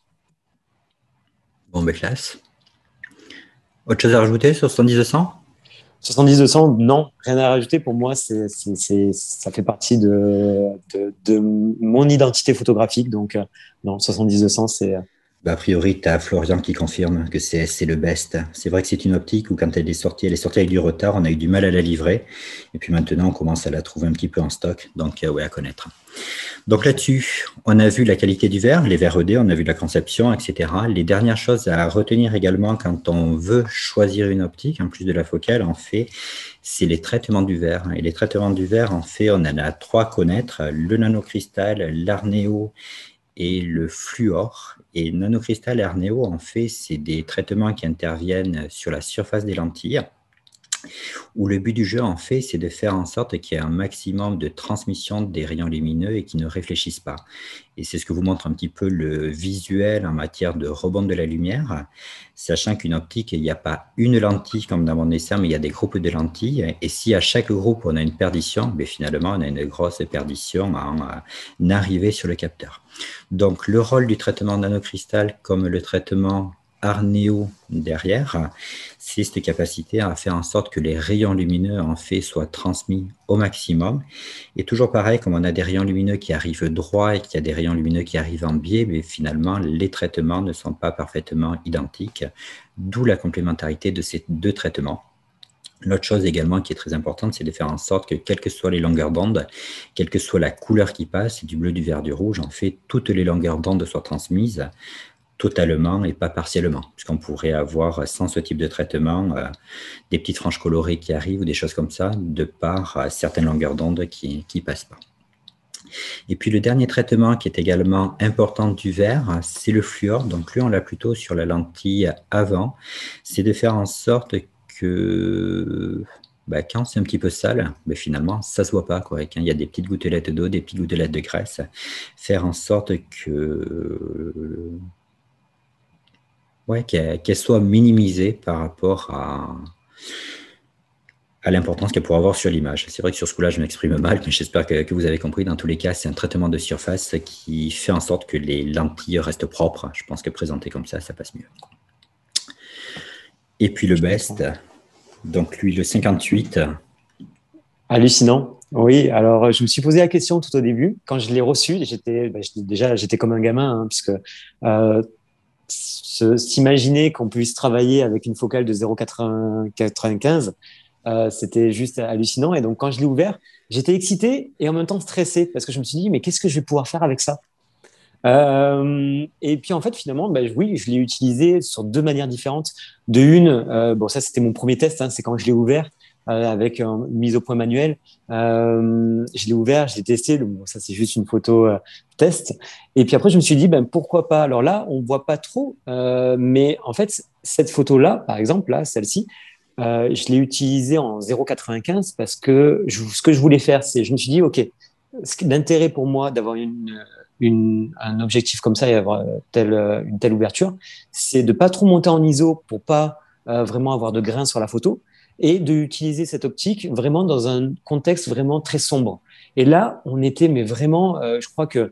Speaker 1: Bon, ben classe. Autre chose à rajouter sur 70-200?
Speaker 2: 70-200, non, rien à rajouter. Pour moi, ça fait partie de mon identité photographique. Donc, non, 70-200, c'est.
Speaker 1: Bah, a priori, tu as Florian qui confirme que c'est le best. C'est vrai que c'est une optique où quand elle est sortie avec du retard, on a eu du mal à la livrer. Et puis maintenant, on commence à la trouver un petit peu en stock. Donc, ouais, à connaître. Donc là-dessus, on a vu la qualité du verre, les verres ED, on a vu la conception, etc. Les dernières choses à retenir également quand on veut choisir une optique, en plus de la focale, en fait, c'est les traitements du verre. Et les traitements du verre, en fait, on en a trois à connaître, le nanocristal, l'arnéo et le fluor. Et nanocristal et arnéo, en fait, c'est des traitements qui interviennent sur la surface des lentilles, où le but du jeu, en fait, c'est de faire en sorte qu'il y ait un maximum de transmission des rayons lumineux et qu'ils ne réfléchissent pas. Et c'est ce que vous montre un petit peu le visuel en matière de rebond de la lumière, sachant qu'une optique, il n'y a pas une lentille comme dans mon dessin, mais il y a des groupes de lentilles. Et si à chaque groupe, on a une perdition, mais finalement, on a une grosse perdition en arrivée sur le capteur. Donc, le rôle du traitement nanocristal, comme le traitement arnéo derrière, c'est cette capacité à faire en sorte que les rayons lumineux en fait soient transmis au maximum. Et toujours pareil, comme on a des rayons lumineux qui arrivent droit et qu'il y a des rayons lumineux qui arrivent en biais, mais finalement, les traitements ne sont pas parfaitement identiques, d'où la complémentarité de ces deux traitements. L'autre chose également qui est très importante, c'est de faire en sorte que, quelles que soient les longueurs d'onde, quelle que soit la couleur qui passe, du bleu, du vert, du rouge, en fait, toutes les longueurs d'onde soient transmises totalement et pas partiellement. Puisqu'on pourrait avoir, sans ce type de traitement, des petites franges colorées qui arrivent ou des choses comme ça, de par certaines longueurs d'onde qui ne passent pas. Et puis le dernier traitement qui est également important du verre, c'est le fluor. Donc lui, on l'a plutôt sur la lentille avant. C'est de faire en sorte que quand c'est un petit peu sale, finalement, ça ne se voit pas, quoi. Quand il y a des petites gouttelettes d'eau, des petites gouttelettes de graisse, faire en sorte que qu'elle soit minimisée par rapport à l'importance qu'elle pourrait avoir sur l'image. C'est vrai que sur ce coup-là, je m'exprime mal, mais j'espère que vous avez compris. Dans tous les cas, c'est un traitement de surface qui fait en sorte que les lentilles restent propres. Je pense que présenté comme ça passe mieux. Et puis le best, donc lui, le 58.
Speaker 2: Hallucinant. Oui, alors je me suis posé la question tout au début. Quand je l'ai reçu, j'étais comme un gamin, hein, puisque s'imaginer qu'on puisse travailler avec une focale de 0,95, c'était juste hallucinant. Et donc, quand je l'ai ouvert, j'étais excité et en même temps stressé parce que je me suis dit, mais qu'est-ce que je vais pouvoir faire avec ça? Et puis, en fait, finalement, oui, je l'ai utilisé sur deux manières différentes. De une, bon, ça, c'était mon premier test, hein, c'est quand je l'ai ouvert avec une mise au point manuelle. Je l'ai ouvert, je l'ai testé. Donc, bon, ça, c'est juste une photo test. Et puis après, je me suis dit, pourquoi pas? Alors là, on voit pas trop, mais en fait, cette photo-là, par exemple, là, celle-ci, je l'ai utilisée en 0,95 parce que ce que je voulais faire, c'est, je me suis dit, OK, l'intérêt pour moi d'avoir un objectif comme ça et avoir une telle ouverture, c'est de pas trop monter en ISO pour pas vraiment avoir de grains sur la photo et d'utiliser cette optique vraiment dans un contexte vraiment très sombre. Et là, on était, mais vraiment, je crois que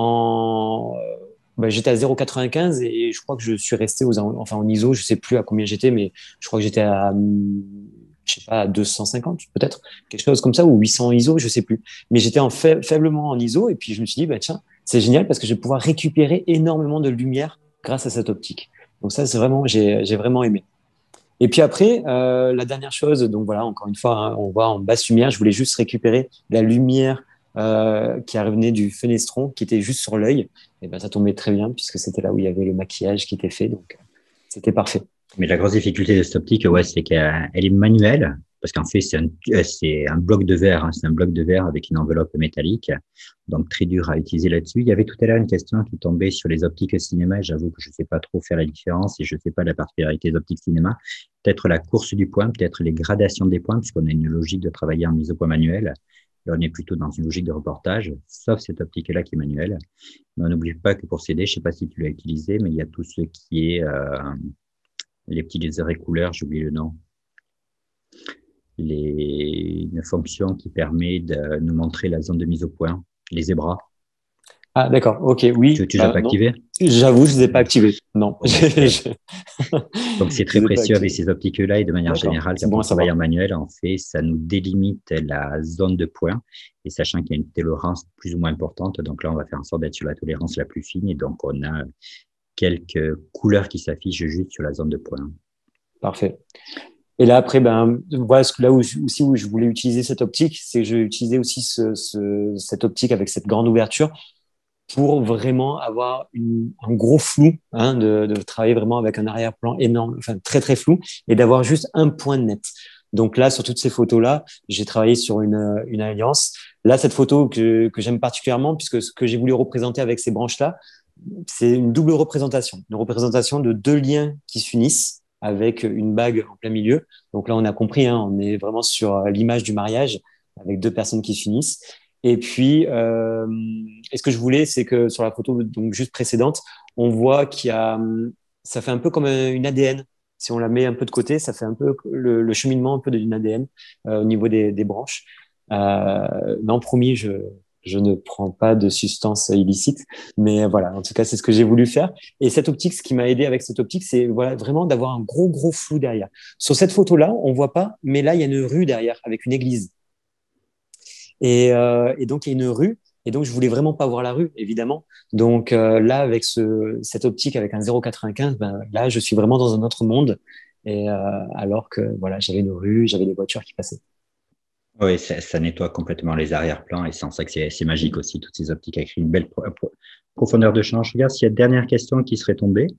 Speaker 2: j'étais à 0,95 et je crois que je suis resté en ISO, je sais plus à combien j'étais, mais je crois que j'étais à, je sais pas, à 250 peut-être, quelque chose comme ça, ou 800 ISO, je sais plus. Mais j'étais faiblement en ISO et puis je me suis dit, tiens, c'est génial parce que je vais pouvoir récupérer énormément de lumière grâce à cette optique. Donc ça, c'est vraiment, j'ai vraiment aimé. Et puis après, la dernière chose, donc voilà, encore une fois, hein, on voit en basse lumière, je voulais juste récupérer la lumière qui revenait du fenestron, qui était juste sur l'œil. Et ça tombait très bien puisque c'était là où il y avait le maquillage qui était fait, donc c'était parfait.
Speaker 1: Mais la grosse difficulté de cette optique, c'est qu'elle est manuelle, parce qu'en fait, c'est un bloc de verre, hein, c'est un bloc de verre avec une enveloppe métallique, donc très dur à utiliser là-dessus. Il y avait tout à l'heure une question qui tombait sur les optiques cinéma, et j'avoue que je ne sais pas trop faire la différence et je ne sais pas la particularité des optiques cinéma. Peut-être la course du point, peut-être les gradations des points, puisqu'on a une logique de travailler en mise au point manuelle. Là, on est plutôt dans une logique de reportage, sauf cette optique-là qui est manuelle. Mais on n'oublie pas que pour CD, je ne sais pas si tu l'as utilisé, mais il y a tout ce qui est les petits lasers couleurs, j'oublie le nom. Une fonction qui permet de nous montrer la zone de mise au point, les zébras.
Speaker 2: Ah, d'accord, ok, oui.
Speaker 1: Tu l'as pas activé?
Speaker 2: J'avoue, je ne les ai pas activés. Non.
Speaker 1: Donc, c'est très précieux avec ces optiques-là et de manière générale, quand on travaille en manuel, en fait, ça nous délimite la zone de point et sachant qu'il y a une tolérance plus ou moins importante. Donc là, on va faire en sorte d'être sur la tolérance la plus fine et donc on a quelques couleurs qui s'affichent juste sur la zone de point.
Speaker 2: Parfait. Et là, après, voilà, là où je voulais utiliser cette optique, c'est que je utilisais aussi cette optique avec cette grande ouverture pour vraiment avoir un gros flou, hein, de travailler vraiment avec un arrière-plan énorme, enfin très très flou, et d'avoir juste un point net. Donc là, sur toutes ces photos-là, j'ai travaillé sur une alliance. Là, cette photo que j'aime particulièrement, puisque ce que j'ai voulu représenter avec ces branches-là, c'est une double représentation, une représentation de deux liens qui s'unissent avec une bague en plein milieu. Donc là, on a compris, hein, on est vraiment sur l'image du mariage avec deux personnes qui s'unissent. Et puis, et ce que je voulais, c'est que sur la photo donc juste précédente, on voit ça fait un peu comme une ADN. Si on la met un peu de côté, ça fait un peu le cheminement un peu d'une ADN au niveau des branches. Non, promis, je ne prends pas de substance illicite, mais voilà, en tout cas, c'est ce que j'ai voulu faire. Et cette optique, ce qui m'a aidé avec cette optique, c'est voilà, vraiment d'avoir un gros flou derrière. Sur cette photo-là, on voit pas, mais là, il y a une rue derrière avec une église. Et donc, il y a une rue. Et donc, je voulais vraiment pas voir la rue, évidemment. Donc là, avec cette optique, avec un 0,95, là, je suis vraiment dans un autre monde. et alors que voilà, j'avais une rue, j'avais des voitures qui passaient.
Speaker 1: Oui, ça nettoie complètement les arrière-plans et c'est en ça que c'est magique aussi, toutes ces optiques avec une belle profondeur de champ. Je regarde s'il y a une dernière question qui serait tombée.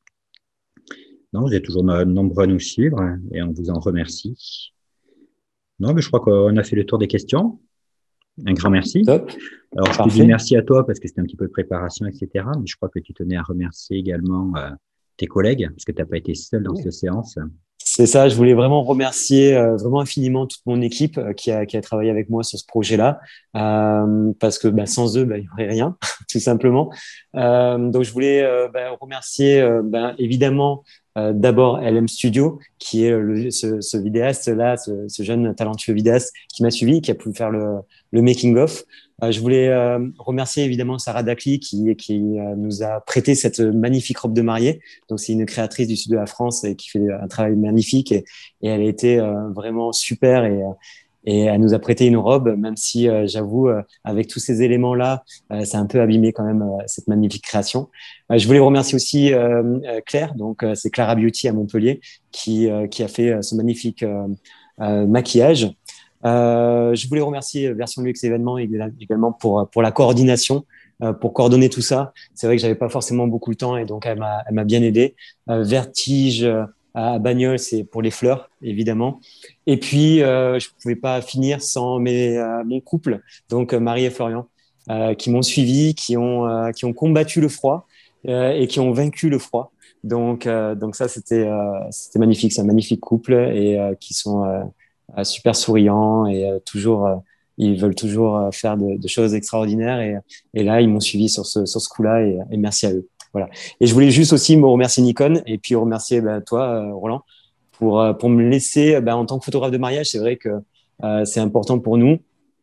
Speaker 1: Non, vous êtes toujours nombreux à nous suivre et on vous en remercie. Non, mais je crois qu'on a fait le tour des questions. Un grand merci.
Speaker 2: Top,
Speaker 1: Alors, je te dis
Speaker 2: parfait.
Speaker 1: merci à toi parce que c'était un petit peu de préparation, etc. Mais je crois que tu tenais à remercier également tes collègues parce que tu n'as pas été seul dans cette séance.
Speaker 2: C'est ça, je voulais vraiment remercier vraiment infiniment toute mon équipe qui a travaillé avec moi sur ce projet-là, parce que sans eux, il n'y aurait rien, tout simplement. Donc, je voulais remercier évidemment d'abord LM Studio, qui est ce vidéaste-là, ce jeune talentueux vidéaste qui m'a suivi, qui a pu faire le making-of. Je voulais remercier évidemment Sarah Dacli qui nous a prêté cette magnifique robe de mariée. Donc, c'est une créatrice du sud de la France et qui fait un travail magnifique et elle a été vraiment super et elle nous a prêté une robe, même si j'avoue, avec tous ces éléments-là, ça a un peu abîmé quand même cette magnifique création. Je voulais remercier aussi Claire, donc c'est Clara Beauty à Montpellier, qui a fait ce magnifique maquillage. Je voulais remercier Version Luxe événements également pour la coordination, pour coordonner tout ça. C'est vrai que j'avais pas forcément beaucoup de temps et donc elle m'a bien aidé. Vertige à Bagnols, c'est pour les fleurs, évidemment. Et puis, je pouvais pas finir sans mon couple, donc Marie et Florian, qui m'ont suivi, qui ont combattu le froid et qui ont vaincu le froid. Donc ça, c'était magnifique. C'est un magnifique couple et qui sont super souriants et ils veulent toujours faire de choses extraordinaires. Et là, ils m'ont suivi sur ce coup-là et merci à eux. Voilà. Et je voulais juste aussi me remercier Nikon et puis remercier toi, Roland, pour me laisser, en tant que photographe de mariage, c'est vrai que c'est important pour nous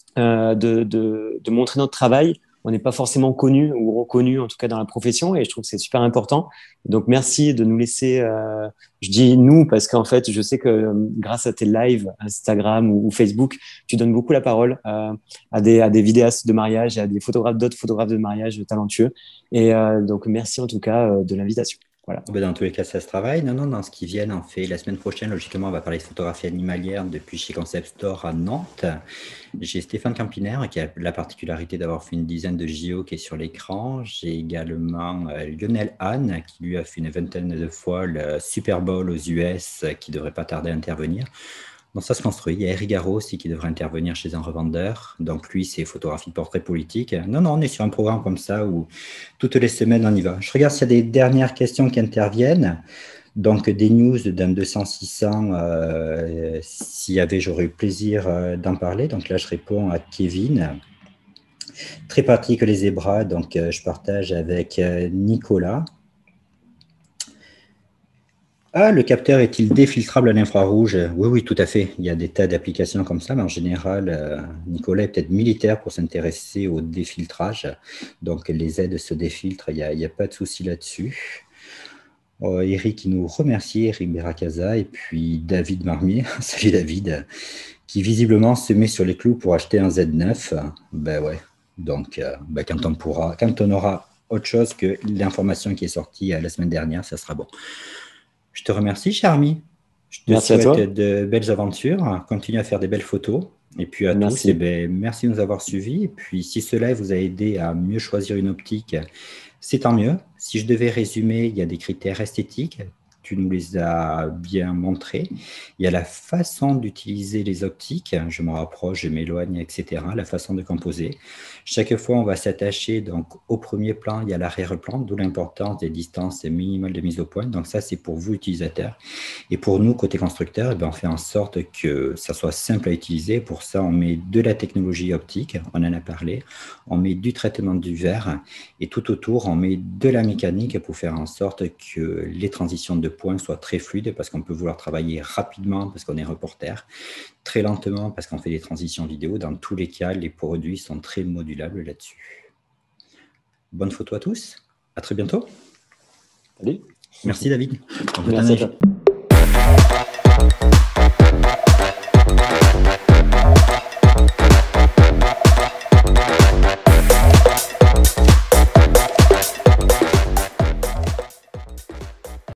Speaker 2: de montrer notre travail. On n'est pas forcément connu ou reconnu, en tout cas dans la profession, et je trouve que c'est super important. Donc, merci de nous laisser, je dis nous, parce qu'en fait, je sais que grâce à tes lives, Instagram ou Facebook, tu donnes beaucoup la parole à des vidéastes de mariage et à d'autres photographes de mariage talentueux. Et donc, merci en tout cas de l'invitation. Voilà.
Speaker 1: Dans tous les cas, ça se travaille. Non, non, dans ce qui vient, on fait la semaine prochaine, logiquement, on va parler de photographie animalière depuis chez Concept Store à Nantes. J'ai Stéphane Campiner qui a la particularité d'avoir fait une dizaine de JO qui est sur l'écran. J'ai également Lionel Hahn qui lui a fait une vingtaine de fois le Super Bowl aux US qui ne devrait pas tarder à intervenir. Donc ça se construit. Il y a Eric Garot aussi qui devrait intervenir chez un revendeur. Donc lui, c'est photographie de portrait politique. Non, non, on est sur un programme comme ça où toutes les semaines, on y va. Je regarde s'il y a des dernières questions qui interviennent. Donc des news d'un 200-600, s'il y avait, j'aurais eu plaisir d'en parler. Donc là, je réponds à Kevin. Très pratique les zébras, donc je partage avec Nicolas. Ah, le capteur est-il défiltrable à l'infrarouge? Oui, oui, tout à fait. Il y a des tas d'applications comme ça, mais en général, Nicolas est peut-être militaire pour s'intéresser au défiltrage. Donc, les aides se défiltrent, il n'y a pas de souci là-dessus. Eric qui nous remercie, Eric Berakaza, et puis David Marmier, salut David, qui visiblement se met sur les clous pour acheter un Z9. Ben ouais, donc quand on aura autre chose que l'information qui est sortie la semaine dernière, ça sera bon. Je te remercie, cher ami. Je te
Speaker 2: Merci à
Speaker 1: souhaite
Speaker 2: toi.
Speaker 1: de belles aventures. Continue à faire des belles photos. Et puis à tous,
Speaker 2: Merci.
Speaker 1: merci de nous avoir suivis. Et puis si cela vous a aidé à mieux choisir une optique, c'est tant mieux. Si je devais résumer, il y a des critères esthétiques. Tu nous les as bien montrés. Il y a la façon d'utiliser les optiques. Je m'en rapproche, je m'éloigne, etc. La façon de composer. Chaque fois, on va s'attacher donc au premier plan et à l'arrière-plan, d'où l'importance des distances minimales de mise au point. Donc ça, c'est pour vous, utilisateurs. Et pour nous, côté constructeur, on fait en sorte que ça soit simple à utiliser. Pour ça, on met de la technologie optique, on en a parlé. On met du traitement du verre et tout autour, on met de la mécanique pour faire en sorte que les transitions de points soient très fluides parce qu'on peut vouloir travailler rapidement parce qu'on est reporter, très lentement parce qu'on fait des transitions vidéo. Dans tous les cas, les produits sont très modulables là-dessus. Bonne photo à tous. À très bientôt.
Speaker 2: Salut.
Speaker 1: Merci David.
Speaker 2: Merci à toi.